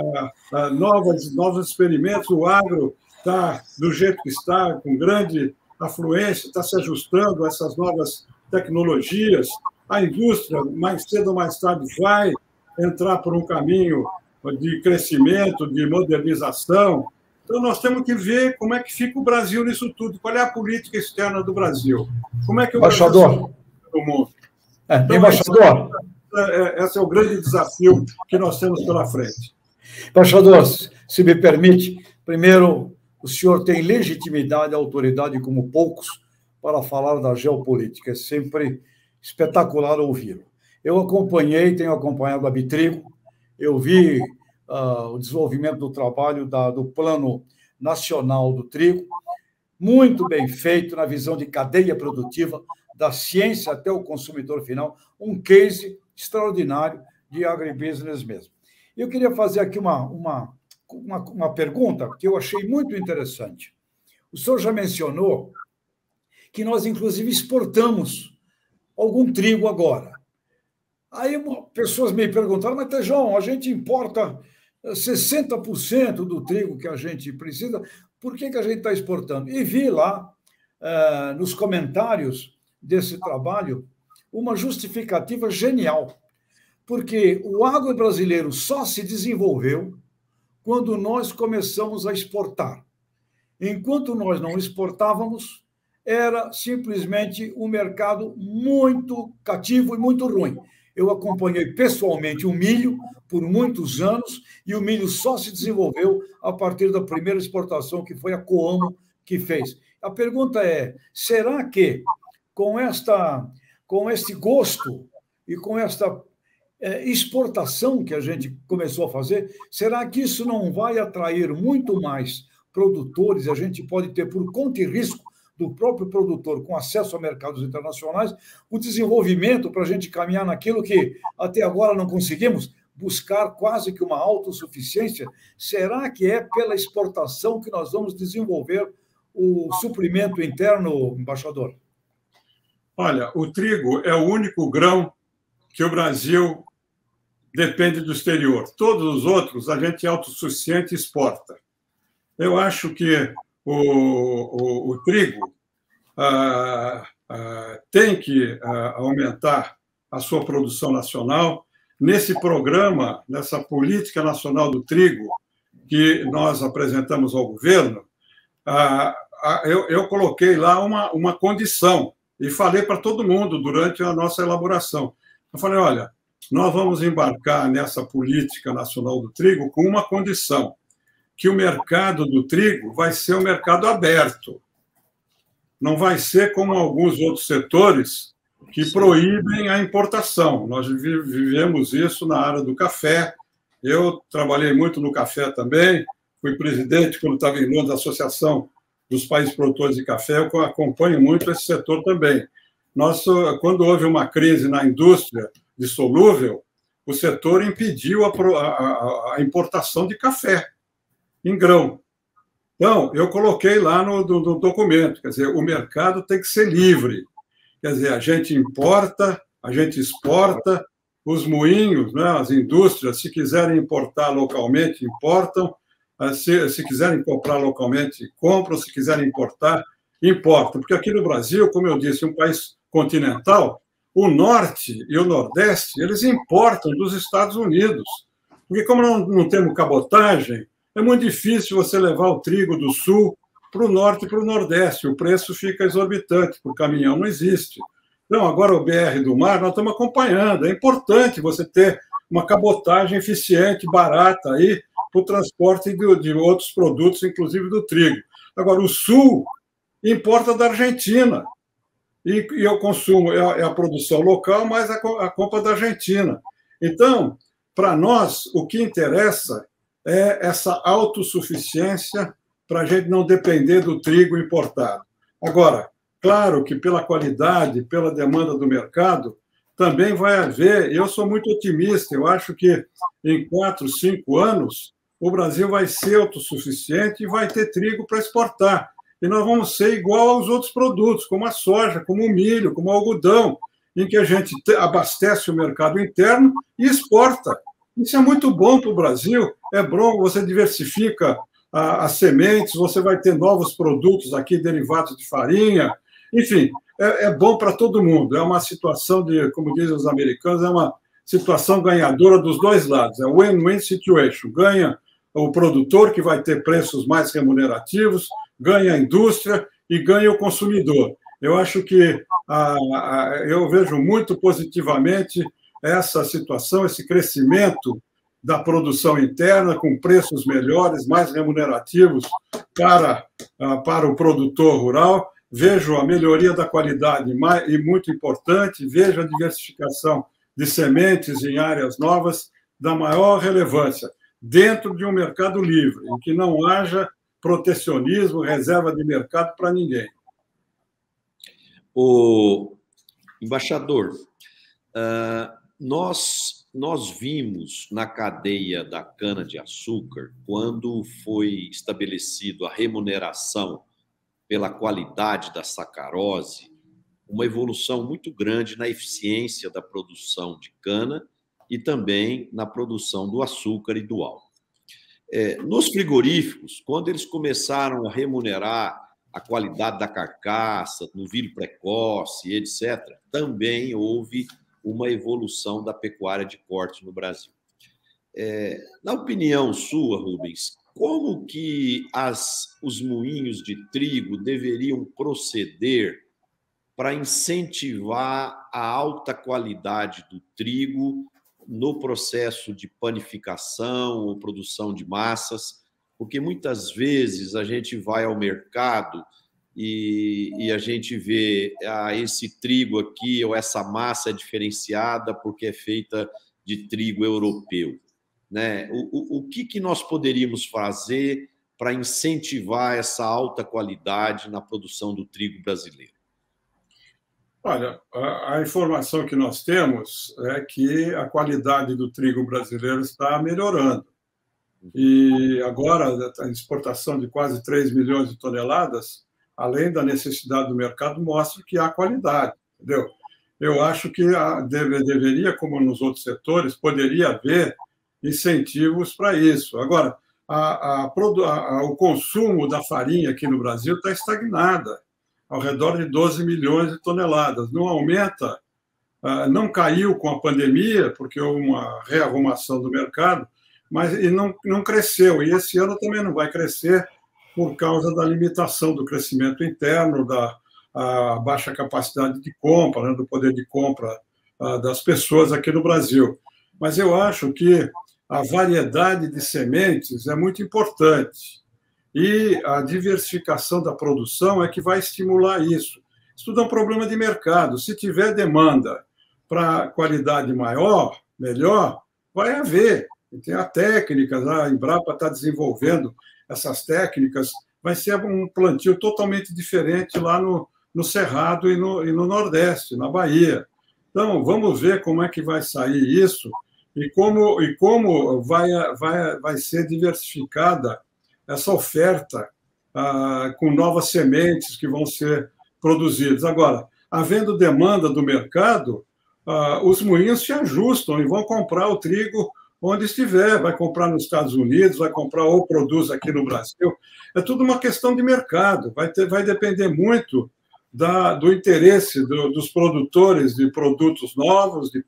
novos experimentos. O agro está do jeito que está, com grande afluência, está se ajustando a essas novas tecnologias. A indústria, mais cedo ou mais tarde, vai entrar por um caminho de crescimento, de modernização. Então, nós temos que ver como é que fica o Brasil nisso tudo, qual é a política externa do Brasil, como é que o embaixador, no mundo. Então, embaixador, esse é o grande desafio que nós temos pela frente. Embaixador, se me permite, primeiro, o senhor tem legitimidade e autoridade como poucos para falar da geopolítica. É sempre espetacular ouvi-lo. Eu acompanhei, tenho acompanhado a Bitrigo, eu vi o desenvolvimento do trabalho do Plano Nacional do Trigo, muito bem feito na visão de cadeia produtiva, da ciência até o consumidor final, um case extraordinário de agribusiness mesmo. Eu queria fazer aqui uma pergunta que eu achei muito interessante. O senhor já mencionou que nós, inclusive, exportamos algum trigo agora. Aí pessoas me perguntaram, mas, Tejão, a gente importa 60% do trigo que a gente precisa, por que a gente está exportando? E vi lá, nos comentários desse trabalho, uma justificativa genial, porque o agro brasileiro só se desenvolveu quando nós começamos a exportar. Enquanto nós não exportávamos, era simplesmente um mercado muito cativo e muito ruim. Eu acompanhei pessoalmente o milho por muitos anos e o milho só se desenvolveu a partir da primeira exportação, que foi a Coamo que fez. A pergunta é, será que com este gosto e com esta exportação que a gente começou a fazer, será que isso não vai atrair muito mais produtores? A gente pode ter, por conta e risco do próprio produtor, com acesso a mercados internacionais, o desenvolvimento para a gente caminhar naquilo que até agora não conseguimos, buscar quase que uma autossuficiência. Será que é pela exportação que nós vamos desenvolver o suprimento interno, embaixador? Olha, o trigo é o único grão que o Brasil depende do exterior. Todos os outros, a gente é autossuficiente e exporta. Eu acho que o trigo tem que aumentar a sua produção nacional. Nesse programa, nessa política nacional do trigo que nós apresentamos ao governo, eu coloquei lá uma condição e falei para todo mundo durante a nossa elaboração. Eu falei, olha, nós vamos embarcar nessa política nacional do trigo com uma condição, que o mercado do trigo vai ser um mercado aberto. Não vai ser como alguns outros setores que proíbem a importação. Nós vivemos isso na área do café. Eu trabalhei muito no café também, fui presidente, quando estava em Londres, da Associação dos Países Produtores de Café, eu acompanho muito esse setor também. Quando houve uma crise na indústria de solúvel, o setor impediu a importação de café em grão. Então, eu coloquei lá no documento, quer dizer, o mercado tem que ser livre. Quer dizer, a gente importa, a gente exporta, os moinhos, né, as indústrias, se quiserem importar localmente, importam, se quiserem comprar localmente, compram, se quiserem importar, importam. Porque aqui no Brasil, como eu disse, um país continental, o Norte e o Nordeste, eles importam dos Estados Unidos. Porque como não temos cabotagem, é muito difícil você levar o trigo do Sul para o Norte e para o Nordeste. O preço fica exorbitante, porque o caminhão não existe. Então, agora o BR do Mar, nós estamos acompanhando. É importante você ter uma cabotagem eficiente, barata, aí, para o transporte de outros produtos, inclusive do trigo. Agora, o Sul importa da Argentina. E o consumo é a produção local, mas a compra da Argentina. Então, para nós, o que interessa é essa autossuficiência para a gente não depender do trigo importado. Agora, claro que pela qualidade, pela demanda do mercado, também vai haver, eu sou muito otimista, eu acho que em 4, 5 anos, o Brasil vai ser autossuficiente e vai ter trigo para exportar. E nós vamos ser igual aos outros produtos, como a soja, como o milho, como o algodão, em que a gente abastece o mercado interno e exporta. Isso é muito bom para o Brasil, é bom, você diversifica as sementes, você vai ter novos produtos aqui, derivados de farinha, enfim, é bom para todo mundo, é uma situação como dizem os americanos, é uma situação ganhadora dos dois lados, é win-win situation, ganha o produtor, que vai ter preços mais remunerativos, ganha a indústria e ganha o consumidor. Eu acho que eu vejo muito positivamente essa situação, esse crescimento da produção interna, com preços melhores, mais remunerativos para o produtor rural. Vejo a melhoria da qualidade e muito importante, vejo a diversificação de sementes em áreas novas da maior relevância, dentro de um mercado livre, em que não haja protecionismo, reserva de mercado para ninguém. O embaixador, nós vimos na cadeia da cana-de-açúcar, quando foi estabelecido a remuneração pela qualidade da sacarose, uma evolução muito grande na eficiência da produção de cana e também na produção do açúcar e do álcool. Nos frigoríficos, quando eles começaram a remunerar a qualidade da carcaça, novilho precoce, etc., também houve uma evolução da pecuária de corte no Brasil. Na opinião sua, Rubens, como que os moinhos de trigo deveriam proceder para incentivar a alta qualidade do trigo no processo de panificação ou produção de massas? Porque muitas vezes a gente vai ao mercado e a gente vê esse trigo aqui ou essa massa é diferenciada porque é feita de trigo europeu, né? O que nós poderíamos fazer para incentivar essa alta qualidade na produção do trigo brasileiro? Olha, a informação que nós temos é que a qualidade do trigo brasileiro está melhorando. E agora, a exportação de quase 3 milhões de toneladas, além da necessidade do mercado, mostra que há qualidade, entendeu? Eu acho que deveria, como nos outros setores, poderia haver incentivos para isso. Agora, o consumo da farinha aqui no Brasil está estagnada, ao redor de 12 milhões de toneladas. Não aumenta, não caiu com a pandemia, porque houve uma rearrumação do mercado, mas não cresceu. E esse ano também não vai crescer por causa da limitação do crescimento interno, da baixa capacidade de compra, né, do poder de compra das pessoas aqui no Brasil. Mas eu acho que a variedade de sementes é muito importante. E a diversificação da produção é que vai estimular isso. Isso tudo é um problema de mercado. Se tiver demanda para qualidade maior, melhor, vai haver. E tem a técnicas, a Embrapa está desenvolvendo essas técnicas, vai ser um plantio totalmente diferente lá no Cerrado e no Nordeste, na Bahia. Então, vamos ver como é que vai sair isso e como vai ser diversificada essa oferta com novas sementes que vão ser produzidas. Agora, havendo demanda do mercado, os moinhos se ajustam e vão comprar o trigo onde estiver, vai comprar nos Estados Unidos, vai comprar ou produz aqui no Brasil. É tudo uma questão de mercado, vai depender muito do interesse dos produtores de produtos novos, de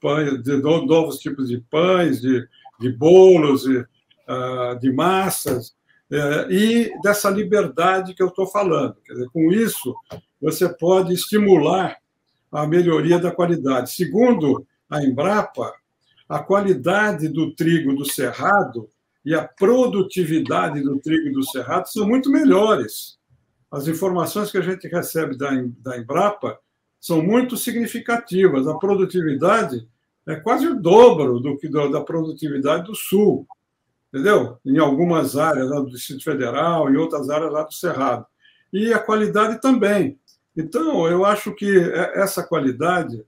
novos tipos de pães, de bolos, de massas, e dessa liberdade que eu estou falando. Quer dizer, com isso, você pode estimular a melhoria da qualidade. Segundo a Embrapa, a qualidade do trigo do Cerrado e a produtividade do trigo do Cerrado são muito melhores. As informações que a gente recebe da Embrapa são muito significativas. A produtividade é quase o dobro da produtividade do Sul, entendeu? Em algumas áreas lá do Distrito Federal, em outras áreas lá do Cerrado. E a qualidade também. Então, eu acho que essa qualidade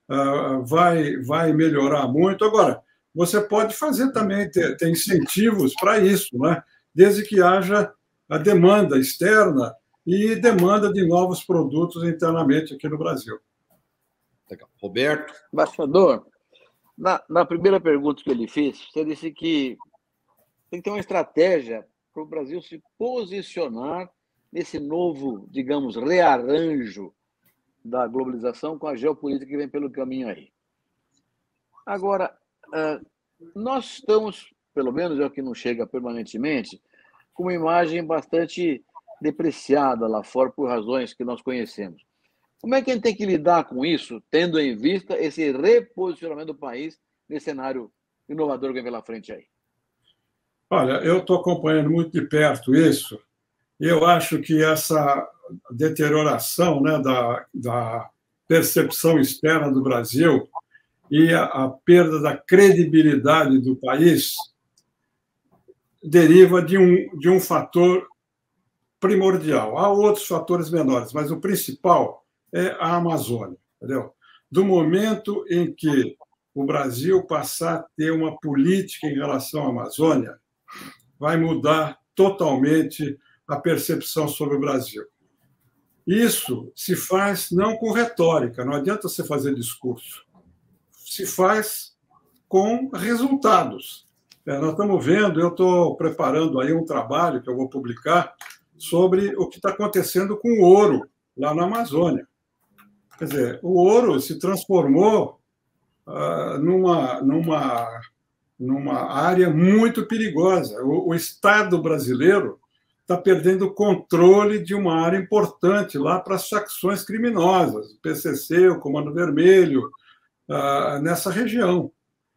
vai melhorar muito. Agora, você pode fazer também, ter incentivos para isso, né? Desde que haja a demanda externa e demanda de novos produtos internamente aqui no Brasil. Legal. Roberto? Embaixador, na primeira pergunta que ele fez, você disse que tem que ter uma estratégia para o Brasil se posicionar nesse novo, digamos, rearranjo da globalização com a geopolítica que vem pelo caminho aí. Agora, nós estamos pelo menos é o que não chega permanentemente, com uma imagem bastante depreciada lá fora por razões que nós conhecemos. Como é que a gente tem que lidar com isso, tendo em vista esse reposicionamento do país nesse cenário inovador que vem pela frente aí? Olha, eu estou acompanhando muito de perto isso, e eu acho que essa deterioração, né, da percepção externa do Brasil e a perda da credibilidade do país deriva de um fator primordial. Há outros fatores menores, mas o principal é a Amazônia, entendeu? Do momento em que o Brasil passar a ter uma política em relação à Amazônia, vai mudar totalmente a percepção sobre o Brasil. Isso se faz não com retórica, não adianta você fazer discurso. Se faz com resultados. Nós estamos vendo, eu estou preparando aí um trabalho que eu vou publicar sobre o que está acontecendo com o ouro lá na Amazônia. Quer dizer, o ouro se transformou numa área muito perigosa. O Estado brasileiro está perdendo o controle de uma área importante lá para as facções criminosas, o PCC, o Comando Vermelho, nessa região.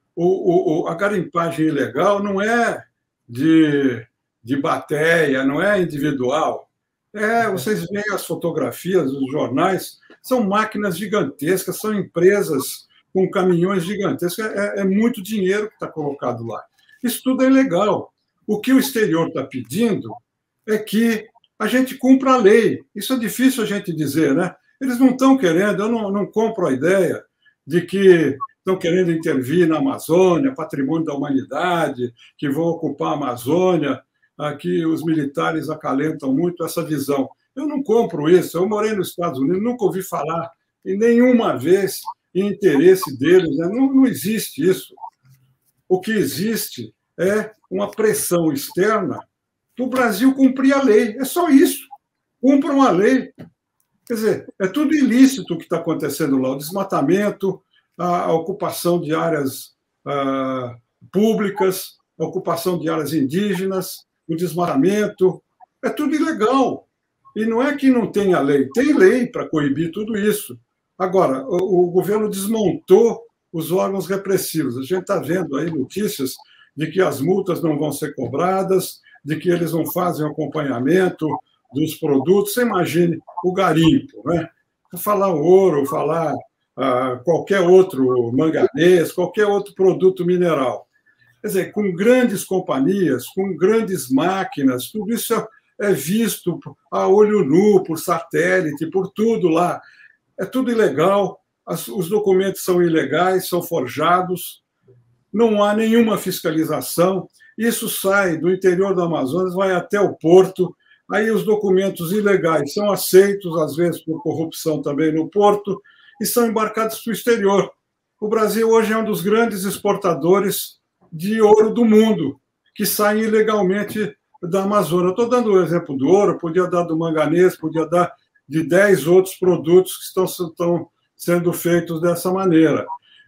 A garimpagem ilegal não é de bateia, não é individual. Vocês veem as fotografias dos jornais, são máquinas gigantescas, são empresas com caminhões gigantescos, é muito dinheiro que está colocado lá. Isso tudo é ilegal. O que o exterior está pedindo é que a gente cumpra a lei. Isso é difícil a gente dizer, né? Eles não estão querendo, eu não compro a ideia de que estão querendo intervir na Amazônia, patrimônio da humanidade, que vão ocupar a Amazônia, que os militares acalentam muito essa visão. Eu não compro isso. Eu morei nos Estados Unidos, nunca ouvi falar em nenhuma vez em interesse deles, né? Não existe isso. O que existe é uma pressão externa para o Brasil cumprir a lei. É só isso. Cumpram a lei. Quer dizer, é tudo ilícito o que está acontecendo lá. O desmatamento, a ocupação de áreas públicas, a ocupação de áreas indígenas, o desmatamento, é tudo ilegal. E não é que não tenha lei, tem lei para coibir tudo isso. Agora, o governo desmontou os órgãos repressivos. A gente está vendo aí notícias de que as multas não vão ser cobradas, de que eles não fazem acompanhamento dos produtos. Você imagine o garimpo, né? Falar ouro, falar qualquer outro manganês, qualquer outro produto mineral. Quer dizer, com grandes companhias, com grandes máquinas, tudo isso é visto a olho nu, por satélite, por tudo lá. É tudo ilegal, os documentos são ilegais, são forjados, não há nenhuma fiscalização. Isso sai do interior do Amazonas, vai até o porto, aí os documentos ilegais são aceitos, às vezes por corrupção também no porto, e são embarcados para o exterior. O Brasil hoje é um dos grandes exportadores de ouro do mundo, que saem ilegalmente da Amazônia. Estou dando o exemplo do ouro, podia dar do manganês, podia dar de 10 outros produtos que estão sendo feitos dessa maneira.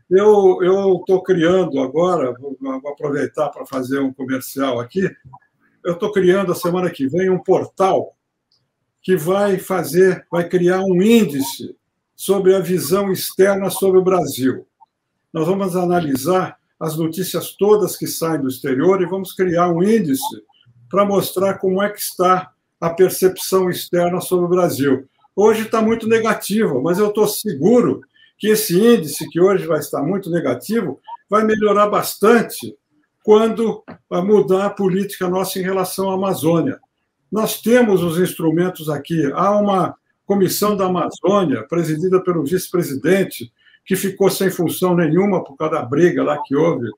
Eu estou criando agora, vou aproveitar para fazer um comercial aqui, eu estou criando a semana que vem um portal que vai criar um índice sobre a visão externa sobre o Brasil. Nós vamos analisar as notícias todas que saem do exterior e vamos criar um índice para mostrar como é que está a percepção externa sobre o Brasil. Hoje está muito negativo, mas eu estou seguro que esse índice, que hoje vai estar muito negativo, vai melhorar bastante quando mudar a política nossa em relação à Amazônia. Nós temos os instrumentos aqui. Há uma comissão da Amazônia, presidida pelo vice-presidente, que ficou sem função nenhuma por causa da briga lá que houve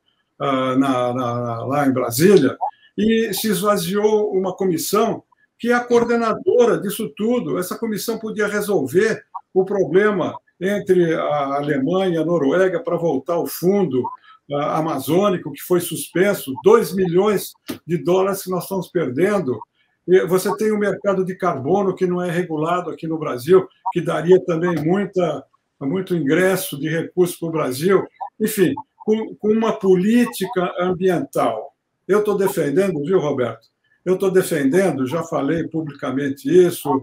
lá em Brasília, e se esvaziou uma comissão que é a coordenadora disso tudo. Essa comissão podia resolver o problema entre a Alemanha e a Noruega para voltar o fundo amazônico, que foi suspenso, 2 milhões de dólares que nós estamos perdendo. E você tem o mercado de carbono que não é regulado aqui no Brasil, que daria também muito ingresso de recursos para o Brasil. Enfim, com uma política ambiental Eu estou defendendo, viu, Roberto? Eu estou defendendo, já falei publicamente isso,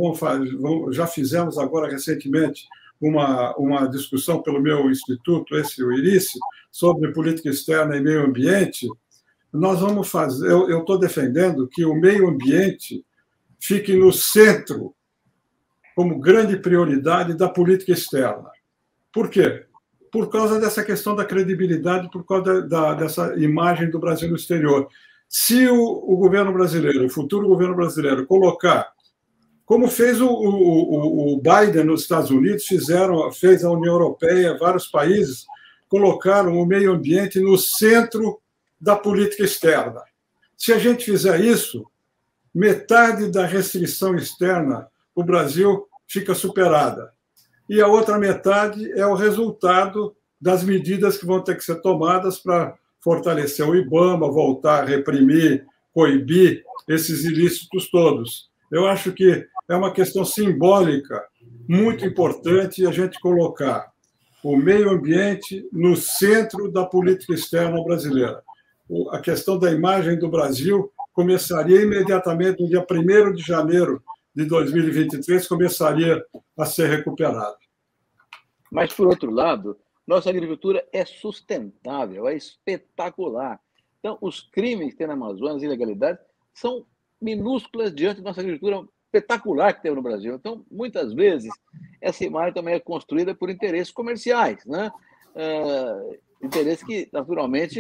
já fizemos agora recentemente uma discussão pelo meu instituto, o IRICE, sobre política externa e meio ambiente. Nós vamos fazer, eu estou defendendo que o meio ambiente fique no centro, como grande prioridade da política externa. Por quê? Por causa dessa questão da credibilidade, por causa dessa imagem do Brasil no exterior. Se o governo brasileiro, o futuro governo brasileiro, colocar, como fez o Biden nos Estados Unidos, fez a União Europeia, vários países colocaram o meio ambiente no centro da política externa. Se a gente fizer isso, metade da restrição externa o Brasil fica superada. E a outra metade é o resultado das medidas que vão ter que ser tomadas para fortalecer o IBAMA, voltar a reprimir, coibir esses ilícitos todos. Eu acho que é uma questão simbólica muito importante a gente colocar o meio ambiente no centro da política externa brasileira. A questão da imagem do Brasil começaria imediatamente, no dia 1º de janeiro de 2023, começaria a ser recuperada. Mas, por outro lado, nossa agricultura é sustentável, é espetacular. Então, os crimes que tem na Amazônia, as ilegalidades, são minúsculas diante da nossa agricultura espetacular que temos no Brasil. Então, muitas vezes, essa imagem também é construída por interesses comerciais, né? Interesses que, naturalmente,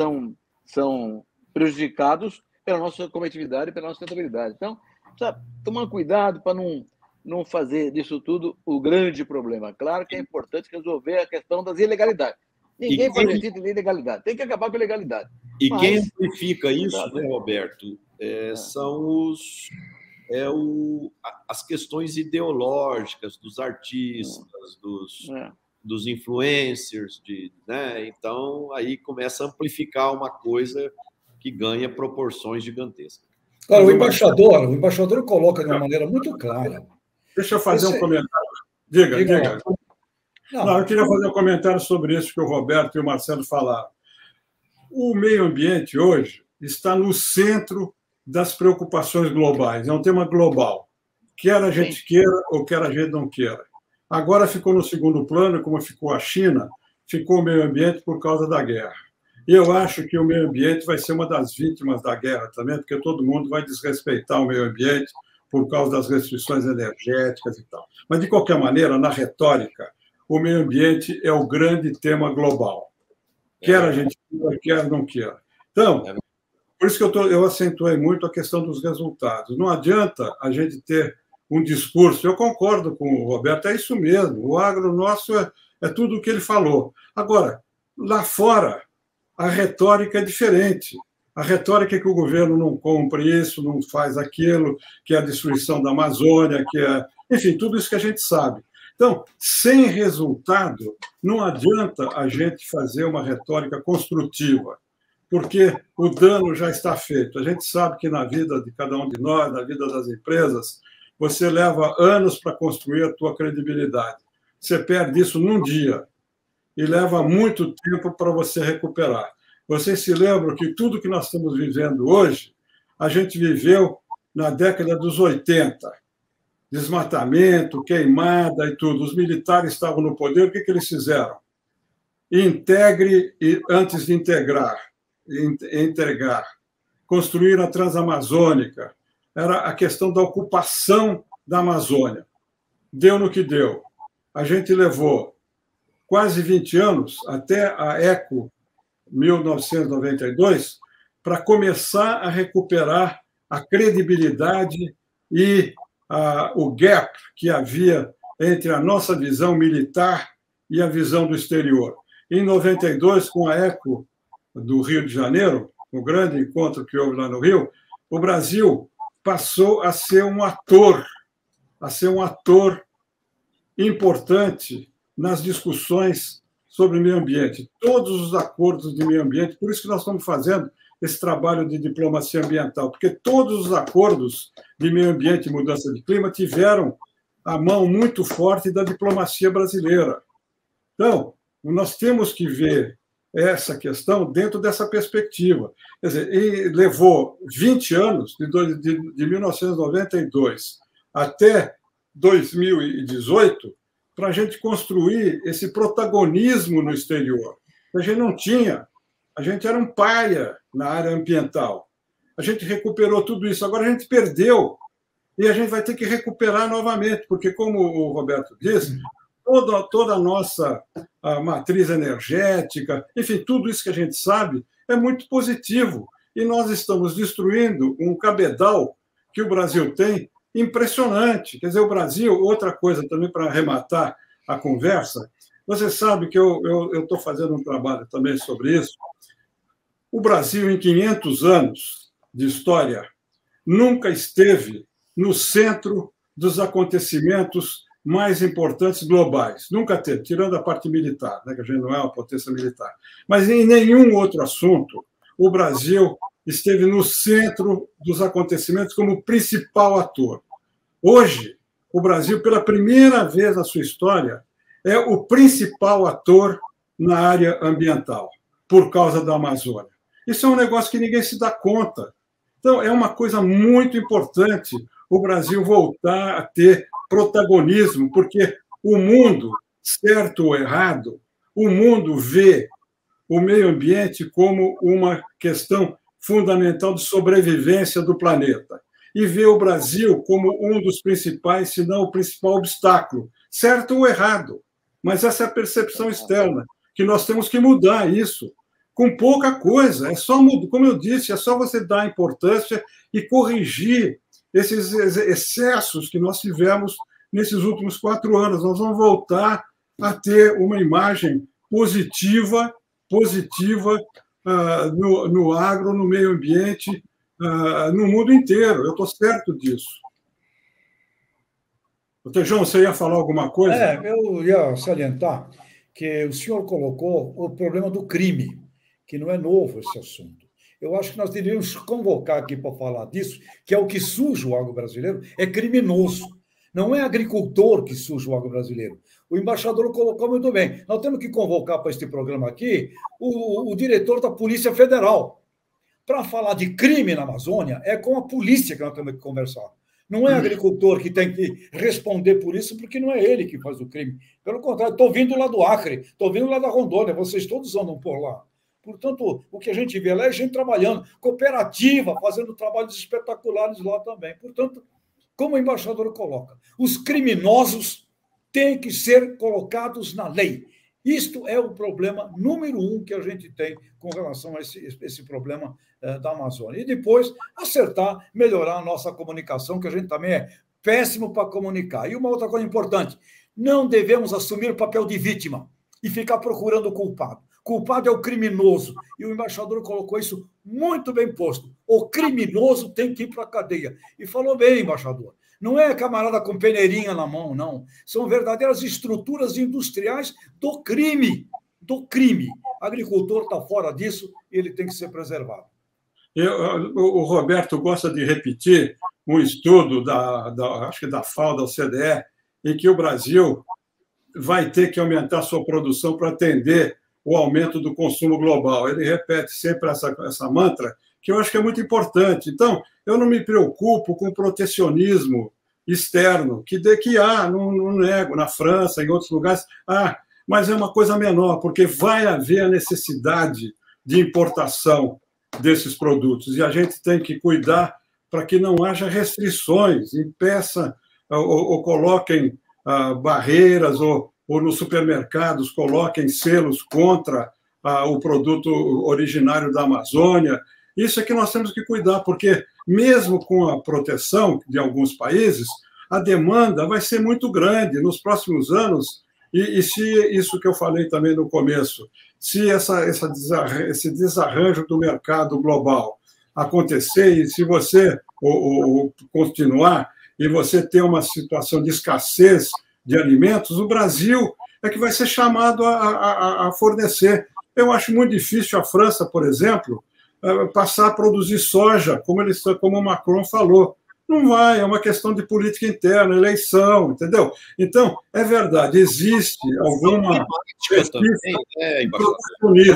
são prejudicados pela nossa competitividade e pela nossa sustentabilidade. Então, precisa tomar cuidado para não fazer disso tudo o grande problema. Claro que é importante resolver a questão das ilegalidades. Ninguém pode admitir ilegalidade. Tem que acabar com a ilegalidade. E quem amplifica isso, né, Roberto, são as questões ideológicas dos artistas, dos influencers, né? Então, aí começa a amplificar uma coisa que ganha proporções gigantescas. Claro, o embaixador coloca de uma maneira muito clara. Deixa eu fazer um comentário. Diga. Não, eu queria fazer um comentário sobre isso que o Roberto e o Marcelo falaram. O meio ambiente hoje está no centro das preocupações globais. É um tema global. Quer a gente queira ou quer a gente não queira. Agora ficou no segundo plano, como ficou a China, ficou o meio ambiente por causa da guerra. E eu acho que o meio ambiente vai ser uma das vítimas da guerra também, porque todo mundo vai desrespeitar o meio ambiente por causa das restrições energéticas e tal. Mas, de qualquer maneira, na retórica, o meio ambiente é o grande tema global. Quer a gente queira, quer não queira. Então, por isso que eu acentuei muito a questão dos resultados. Não adianta a gente ter um discurso. Eu concordo com o Roberto, é isso mesmo. O agro nosso é tudo o que ele falou. Agora, lá fora, a retórica é diferente. A retórica é que o governo não compre isso, não faz aquilo, que é a destruição da Amazônia, enfim, tudo isso que a gente sabe. Então, sem resultado, não adianta a gente fazer uma retórica construtiva, porque o dano já está feito. A gente sabe que na vida de cada um de nós, na vida das empresas, você leva anos para construir a tua credibilidade. Você perde isso num dia e leva muito tempo para você recuperar. Vocês se lembram que tudo que nós estamos vivendo hoje, a gente viveu na década dos 80. Desmatamento, queimada e tudo. Os militares estavam no poder, o que eles fizeram? Integre antes de entregar. Construíram a Transamazônica. Era a questão da ocupação da Amazônia. Deu no que deu. A gente levou quase 20 anos, até a ECO 1992, para começar a recuperar a credibilidade e o gap que havia entre a nossa visão militar e a visão do exterior. Em 92, com a ECO do Rio de Janeiro, o grande encontro que houve lá no Rio, o Brasil passou a ser um ator importante nas discussões sobre meio ambiente. Todos os acordos de meio ambiente, por isso que nós estamos fazendo esse trabalho de diplomacia ambiental, porque todos os acordos de meio ambiente e mudança de clima tiveram a mão muito forte da diplomacia brasileira. Então, nós temos que ver essa questão dentro dessa perspectiva. Quer dizer, e levou 20 anos, de 1992 até 2018, para a gente construir esse protagonismo no exterior. A gente não tinha, a gente era um paia na área ambiental. A gente recuperou tudo isso, agora a gente perdeu e a gente vai ter que recuperar novamente, porque, como o Roberto disse, toda a nossa matriz energética, enfim, tudo isso que a gente sabe é muito positivo. E nós estamos destruindo um cabedal que o Brasil tem impressionante. Quer dizer, o Brasil, outra coisa também para arrematar a conversa, você sabe que eu estou fazendo um trabalho também sobre isso. O Brasil, em 500 anos de história, nunca esteve no centro dos acontecimentos mais importantes globais. Nunca teve, tirando a parte militar, né, que a gente não é uma potência militar. Mas em nenhum outro assunto o Brasil esteve no centro dos acontecimentos como principal ator. Hoje, o Brasil, pela primeira vez na sua história, é o principal ator na área ambiental, por causa da Amazônia. Isso é um negócio que ninguém se dá conta. Então, é uma coisa muito importante o Brasil voltar a ter protagonismo, porque o mundo, certo ou errado, o mundo vê o meio ambiente como uma questão fundamental de sobrevivência do planeta e vê o Brasil como um dos principais, se não o principal obstáculo, certo ou errado. Mas essa é a percepção externa, que nós temos que mudar isso com pouca coisa. É só, como eu disse, é só você dar importância e corrigir esses excessos que nós tivemos nesses últimos 4 anos. Nós vamos voltar a ter uma imagem positiva no agro, no meio ambiente, no mundo inteiro. Eu estou certo disso. João, você ia falar alguma coisa? Eu ia salientar que o senhor colocou o problema do crime, que não é novo esse assunto. Eu acho que nós deveríamos convocar aqui para falar disso, que é o que suja o agro brasileiro, é criminoso. Não é agricultor que suja o agro brasileiro. O embaixador colocou muito bem. Nós temos que convocar para este programa aqui o diretor da Polícia Federal. Para falar de crime na Amazônia, é com a polícia que nós temos que conversar. Não é agricultor que tem que responder por isso, porque não é ele que faz o crime. Pelo contrário, estou vindo lá do Acre, estou vindo lá da Rondônia, vocês todos andam por lá. Portanto, o que a gente vê lá é gente trabalhando, cooperativa, fazendo trabalhos espetaculares lá também. Portanto, como o embaixador coloca, os criminosos têm que ser colocados na lei. Isto é o problema número 1 que a gente tem com relação a esse problema da Amazônia. E depois, acertar, melhorar a nossa comunicação, que a gente também é péssimo para comunicar. E uma outra coisa importante, não devemos assumir o papel de vítima e ficar procurando o culpado. Culpado é o criminoso. E o embaixador colocou isso muito bem posto. O criminoso tem que ir para a cadeia. E falou bem, embaixador. Não é camarada com peneirinha na mão, não. São verdadeiras estruturas industriais do crime. Do crime. O agricultor está fora disso e ele tem que ser preservado. O Roberto gosta de repetir um estudo acho que da FAO, da OCDE, em que o Brasil vai ter que aumentar sua produção para atender o aumento do consumo global. Ele repete sempre essa mantra, que eu acho que é muito importante. Então, eu não me preocupo com o protecionismo externo, que há, não nego, na França, em outros lugares, mas é uma coisa menor, porque vai haver a necessidade de importação desses produtos, e a gente tem que cuidar para que não haja restrições, impeça ou coloquem barreiras, ou nos supermercados coloquem selos contra o produto originário da Amazônia. Isso é que nós temos que cuidar, porque mesmo com a proteção de alguns países, a demanda vai ser muito grande nos próximos anos, e se isso que eu falei também no começo, se esse desarranjo do mercado global acontecer, e se você continuar, e você ter uma situação de escassez de alimentos, o Brasil é que vai ser chamado a fornecer. Eu acho muito difícil a França, por exemplo, passar a produzir soja, como o Macron falou. Não vai, é uma questão de política interna, eleição, entendeu? Então, é verdade, existe alguma protecionismo,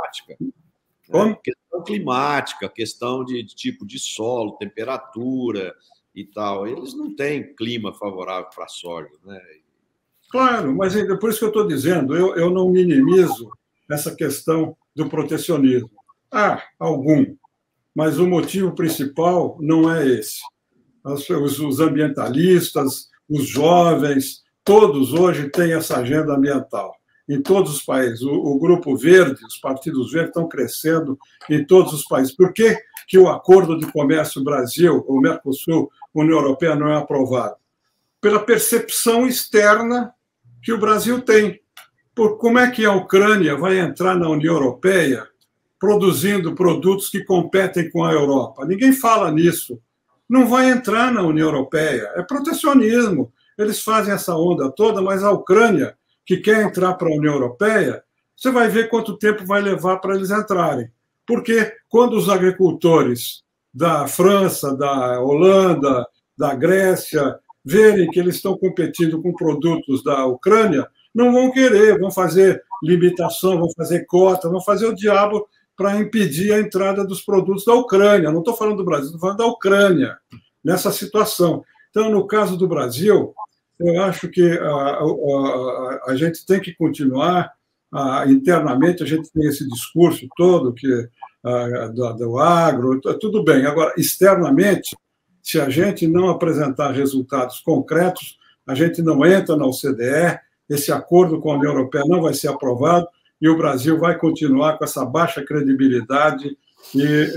climática. Como? Questão climática, questão de tipo de solo, temperatura e tal. Eles não têm clima favorável para a soja, né? Claro, mas é por isso que eu estou dizendo, eu não minimizo essa questão do protecionismo. Há algum, mas o motivo principal não é esse. Os ambientalistas, os jovens, todos hoje têm essa agenda ambiental. Em todos os países. O Grupo Verde, os partidos verdes estão crescendo em todos os países. Por que o Acordo de Comércio Brasil, o Mercosul, União Europeia, não é aprovado? Pela percepção externa que o Brasil tem. Por como é que a Ucrânia vai entrar na União Europeia produzindo produtos que competem com a Europa? Ninguém fala nisso. Não vai entrar na União Europeia. É protecionismo. Eles fazem essa onda toda, mas a Ucrânia, que quer entrar para a União Europeia, você vai ver quanto tempo vai levar para eles entrarem. Porque quando os agricultores da França, da Holanda, da Grécia, verem que eles estão competindo com produtos da Ucrânia, não vão querer, vão fazer limitação, vão fazer cota, vão fazer o diabo para impedir a entrada dos produtos da Ucrânia. Não estou falando do Brasil, estou falando da Ucrânia, nessa situação. Então, no caso do Brasil, eu acho que a gente tem que continuar, internamente, a gente tem esse discurso todo do agro, tudo bem. Agora, externamente, se a gente não apresentar resultados concretos, a gente não entra na OCDE, esse acordo com a União Europeia não vai ser aprovado e o Brasil vai continuar com essa baixa credibilidade e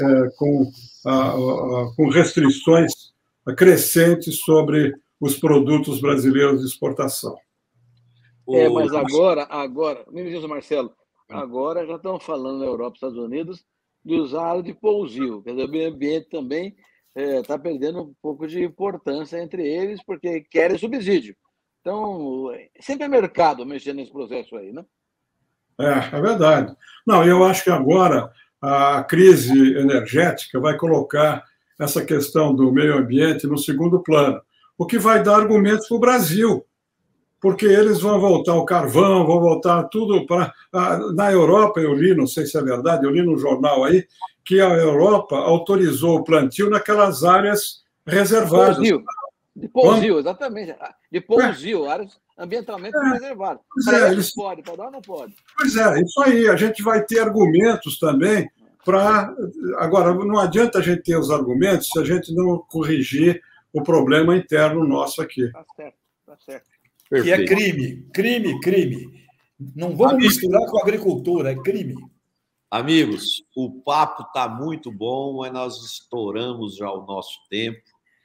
com restrições crescentes sobre os produtos brasileiros de exportação. Mas agora, me diz, Marcelo, agora já estão falando na Europa e Estados Unidos de usar área de pousio, quer dizer, o meio ambiente também está perdendo um pouco de importância entre eles, porque querem subsídio. Então, sempre é mercado mexendo nesse processo aí, né? É verdade. Não, eu acho que agora a crise energética vai colocar essa questão do meio ambiente no segundo plano, o que vai dar argumentos para o Brasil, porque eles vão voltar o carvão, vão voltar tudo para... Na Europa, eu li, não sei se é verdade, eu li no jornal aí, que a Europa autorizou o plantio naquelas áreas reservadas. De pousio, exatamente. De pousio, áreas ambientalmente reservadas. Para eles pode, para nós não pode. Pois é, isso aí. A gente vai ter argumentos também para... Agora, não adianta a gente ter os argumentos se a gente não corrigir o problema interno nosso aqui. Tá certo. Que é crime. Não vamos misturar com a agricultura, é crime. Amigos, o papo está muito bom, mas nós estouramos já o nosso tempo.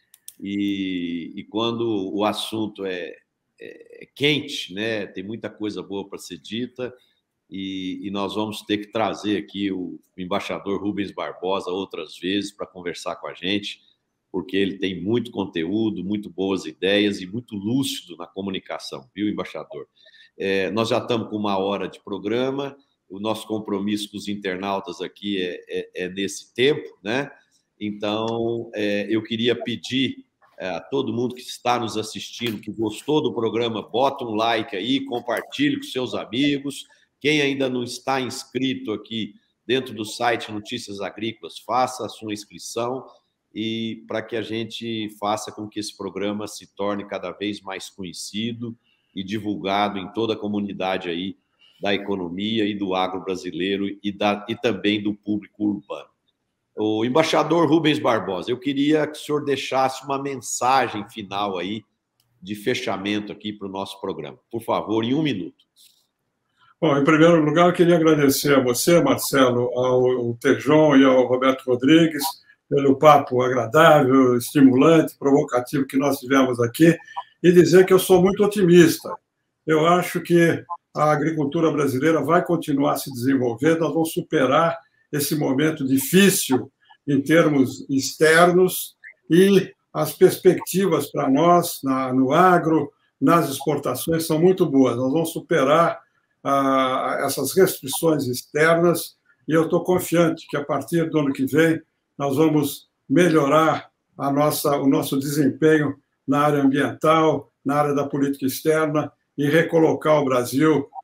E quando o assunto é quente, né, tem muita coisa boa para ser dita, e nós vamos ter que trazer aqui o embaixador Rubens Barbosa outras vezes para conversar com a gente, porque ele tem muito conteúdo, muito boas ideias e muito lúcido na comunicação, viu, embaixador? Nós já estamos com 1 hora de programa, o nosso compromisso com os internautas aqui é nesse tempo, né? Então, eu queria pedir a todo mundo que está nos assistindo, que gostou do programa, bota um like aí, compartilhe com seus amigos. Quem ainda não está inscrito aqui dentro do site Notícias Agrícolas, faça a sua inscrição e para que a gente faça com que esse programa se torne cada vez mais conhecido e divulgado em toda a comunidade aí da economia e do agro brasileiro e também do público urbano. O embaixador Rubens Barbosa, eu queria que o senhor deixasse uma mensagem final aí de fechamento aqui para o nosso programa. Por favor, em 1 minuto. Bom, em primeiro lugar, eu queria agradecer a você, Marcelo, ao Tejon e ao Roberto Rodrigues pelo papo agradável, estimulante, provocativo que nós tivemos aqui e dizer que eu sou muito otimista. Eu acho que a agricultura brasileira vai continuar se desenvolvendo, nós vamos superar esse momento difícil em termos externos e as perspectivas para nós no agro, nas exportações, são muito boas. Nós vamos superar essas restrições externas e eu estou confiante que, a partir do ano que vem, nós vamos melhorar o nosso desempenho na área ambiental, na área da política externa e recolocar o Brasil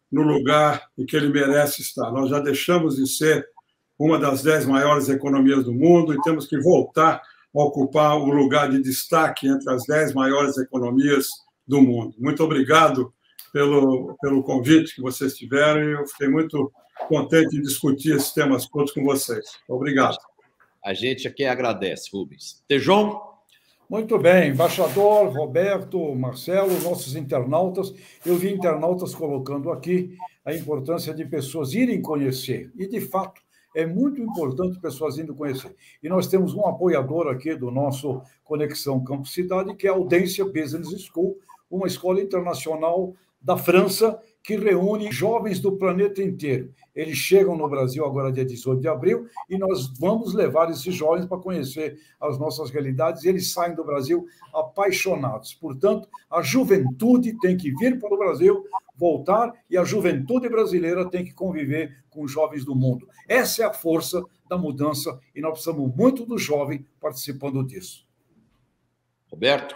no lugar em que ele merece estar. Nós já deixamos de ser uma das 10 maiores economias do mundo e temos que voltar a ocupar o lugar de destaque entre as 10 maiores economias do mundo. Muito obrigado pelo convite que vocês tiveram e eu fiquei muito contente de discutir esses temas todos com vocês. Obrigado. A gente aqui agradece, Rubens. Tejon? Muito bem, embaixador, Roberto, Marcelo, nossos internautas. Eu vi internautas colocando aqui a importância de pessoas irem conhecer. E, de fato, é muito importante pessoas indo conhecer. E nós temos um apoiador aqui do nosso Conexão Campus Cidade, que é a Audencia Business School, uma escola internacional da França que reúne jovens do planeta inteiro. Eles chegam no Brasil agora, dia 18 de abril, e nós vamos levar esses jovens para conhecer as nossas realidades, e eles saem do Brasil apaixonados. Portanto, a juventude tem que vir para o Brasil, voltar, e a juventude brasileira tem que conviver com os jovens do mundo. Essa é a força da mudança, e nós precisamos muito do jovem participando disso. Roberto?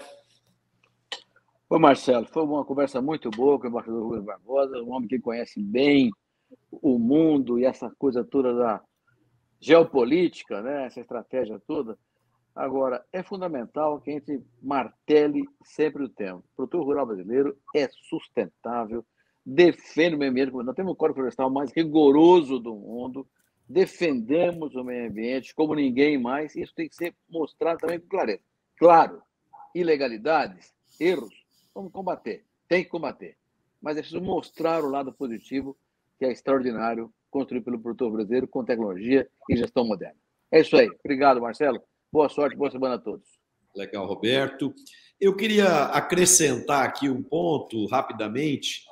Ô, Marcelo, foi uma conversa muito boa com o embaixador Rubens Barbosa, um homem que conhece bem o mundo e essa coisa toda da geopolítica, né? Essa estratégia toda. Agora, é fundamental que a gente martele sempre o tema. O produtor rural brasileiro é sustentável, defende o meio ambiente. Nós temos o Código Florestal mais rigoroso do mundo, defendemos o meio ambiente como ninguém mais. Isso tem que ser mostrado também com clareza. Claro, ilegalidades, erros, vamos combater, tem que combater. Mas é preciso mostrar o lado positivo, que é extraordinário, construído pelo produtor brasileiro com tecnologia e gestão moderna. É isso aí. Obrigado, Marcelo. Boa sorte, boa semana a todos. Legal, Roberto. Eu queria acrescentar aqui um ponto, rapidamente.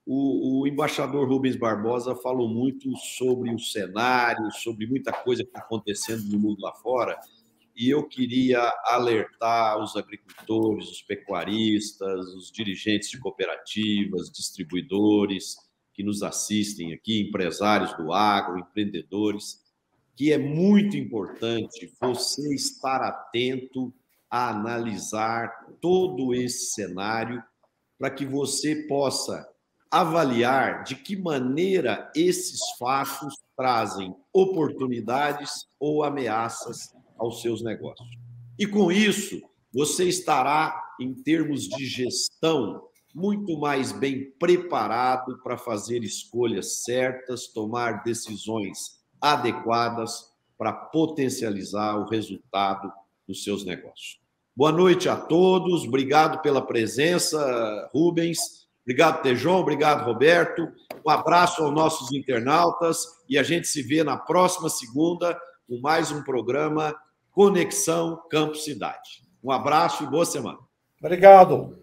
O embaixador Rubens Barbosa falou muito sobre o cenário, sobre muita coisa que está acontecendo no mundo lá fora, e eu queria alertar os agricultores, os pecuaristas, os dirigentes de cooperativas, distribuidores que nos assistem aqui, empresários do agro, empreendedores, que é muito importante você estar atento a analisar todo esse cenário para que você possa avaliar de que maneira esses fatos trazem oportunidades ou ameaças aos seus negócios. E com isso, você estará, em termos de gestão, muito mais bem preparado para fazer escolhas certas, tomar decisões adequadas para potencializar o resultado dos seus negócios. Boa noite a todos, obrigado pela presença, Rubens, obrigado, Tejon, obrigado, Roberto, um abraço aos nossos internautas e a gente se vê na próxima segunda com mais um programa Conexão Campus Cidade. Um abraço e boa semana. Obrigado.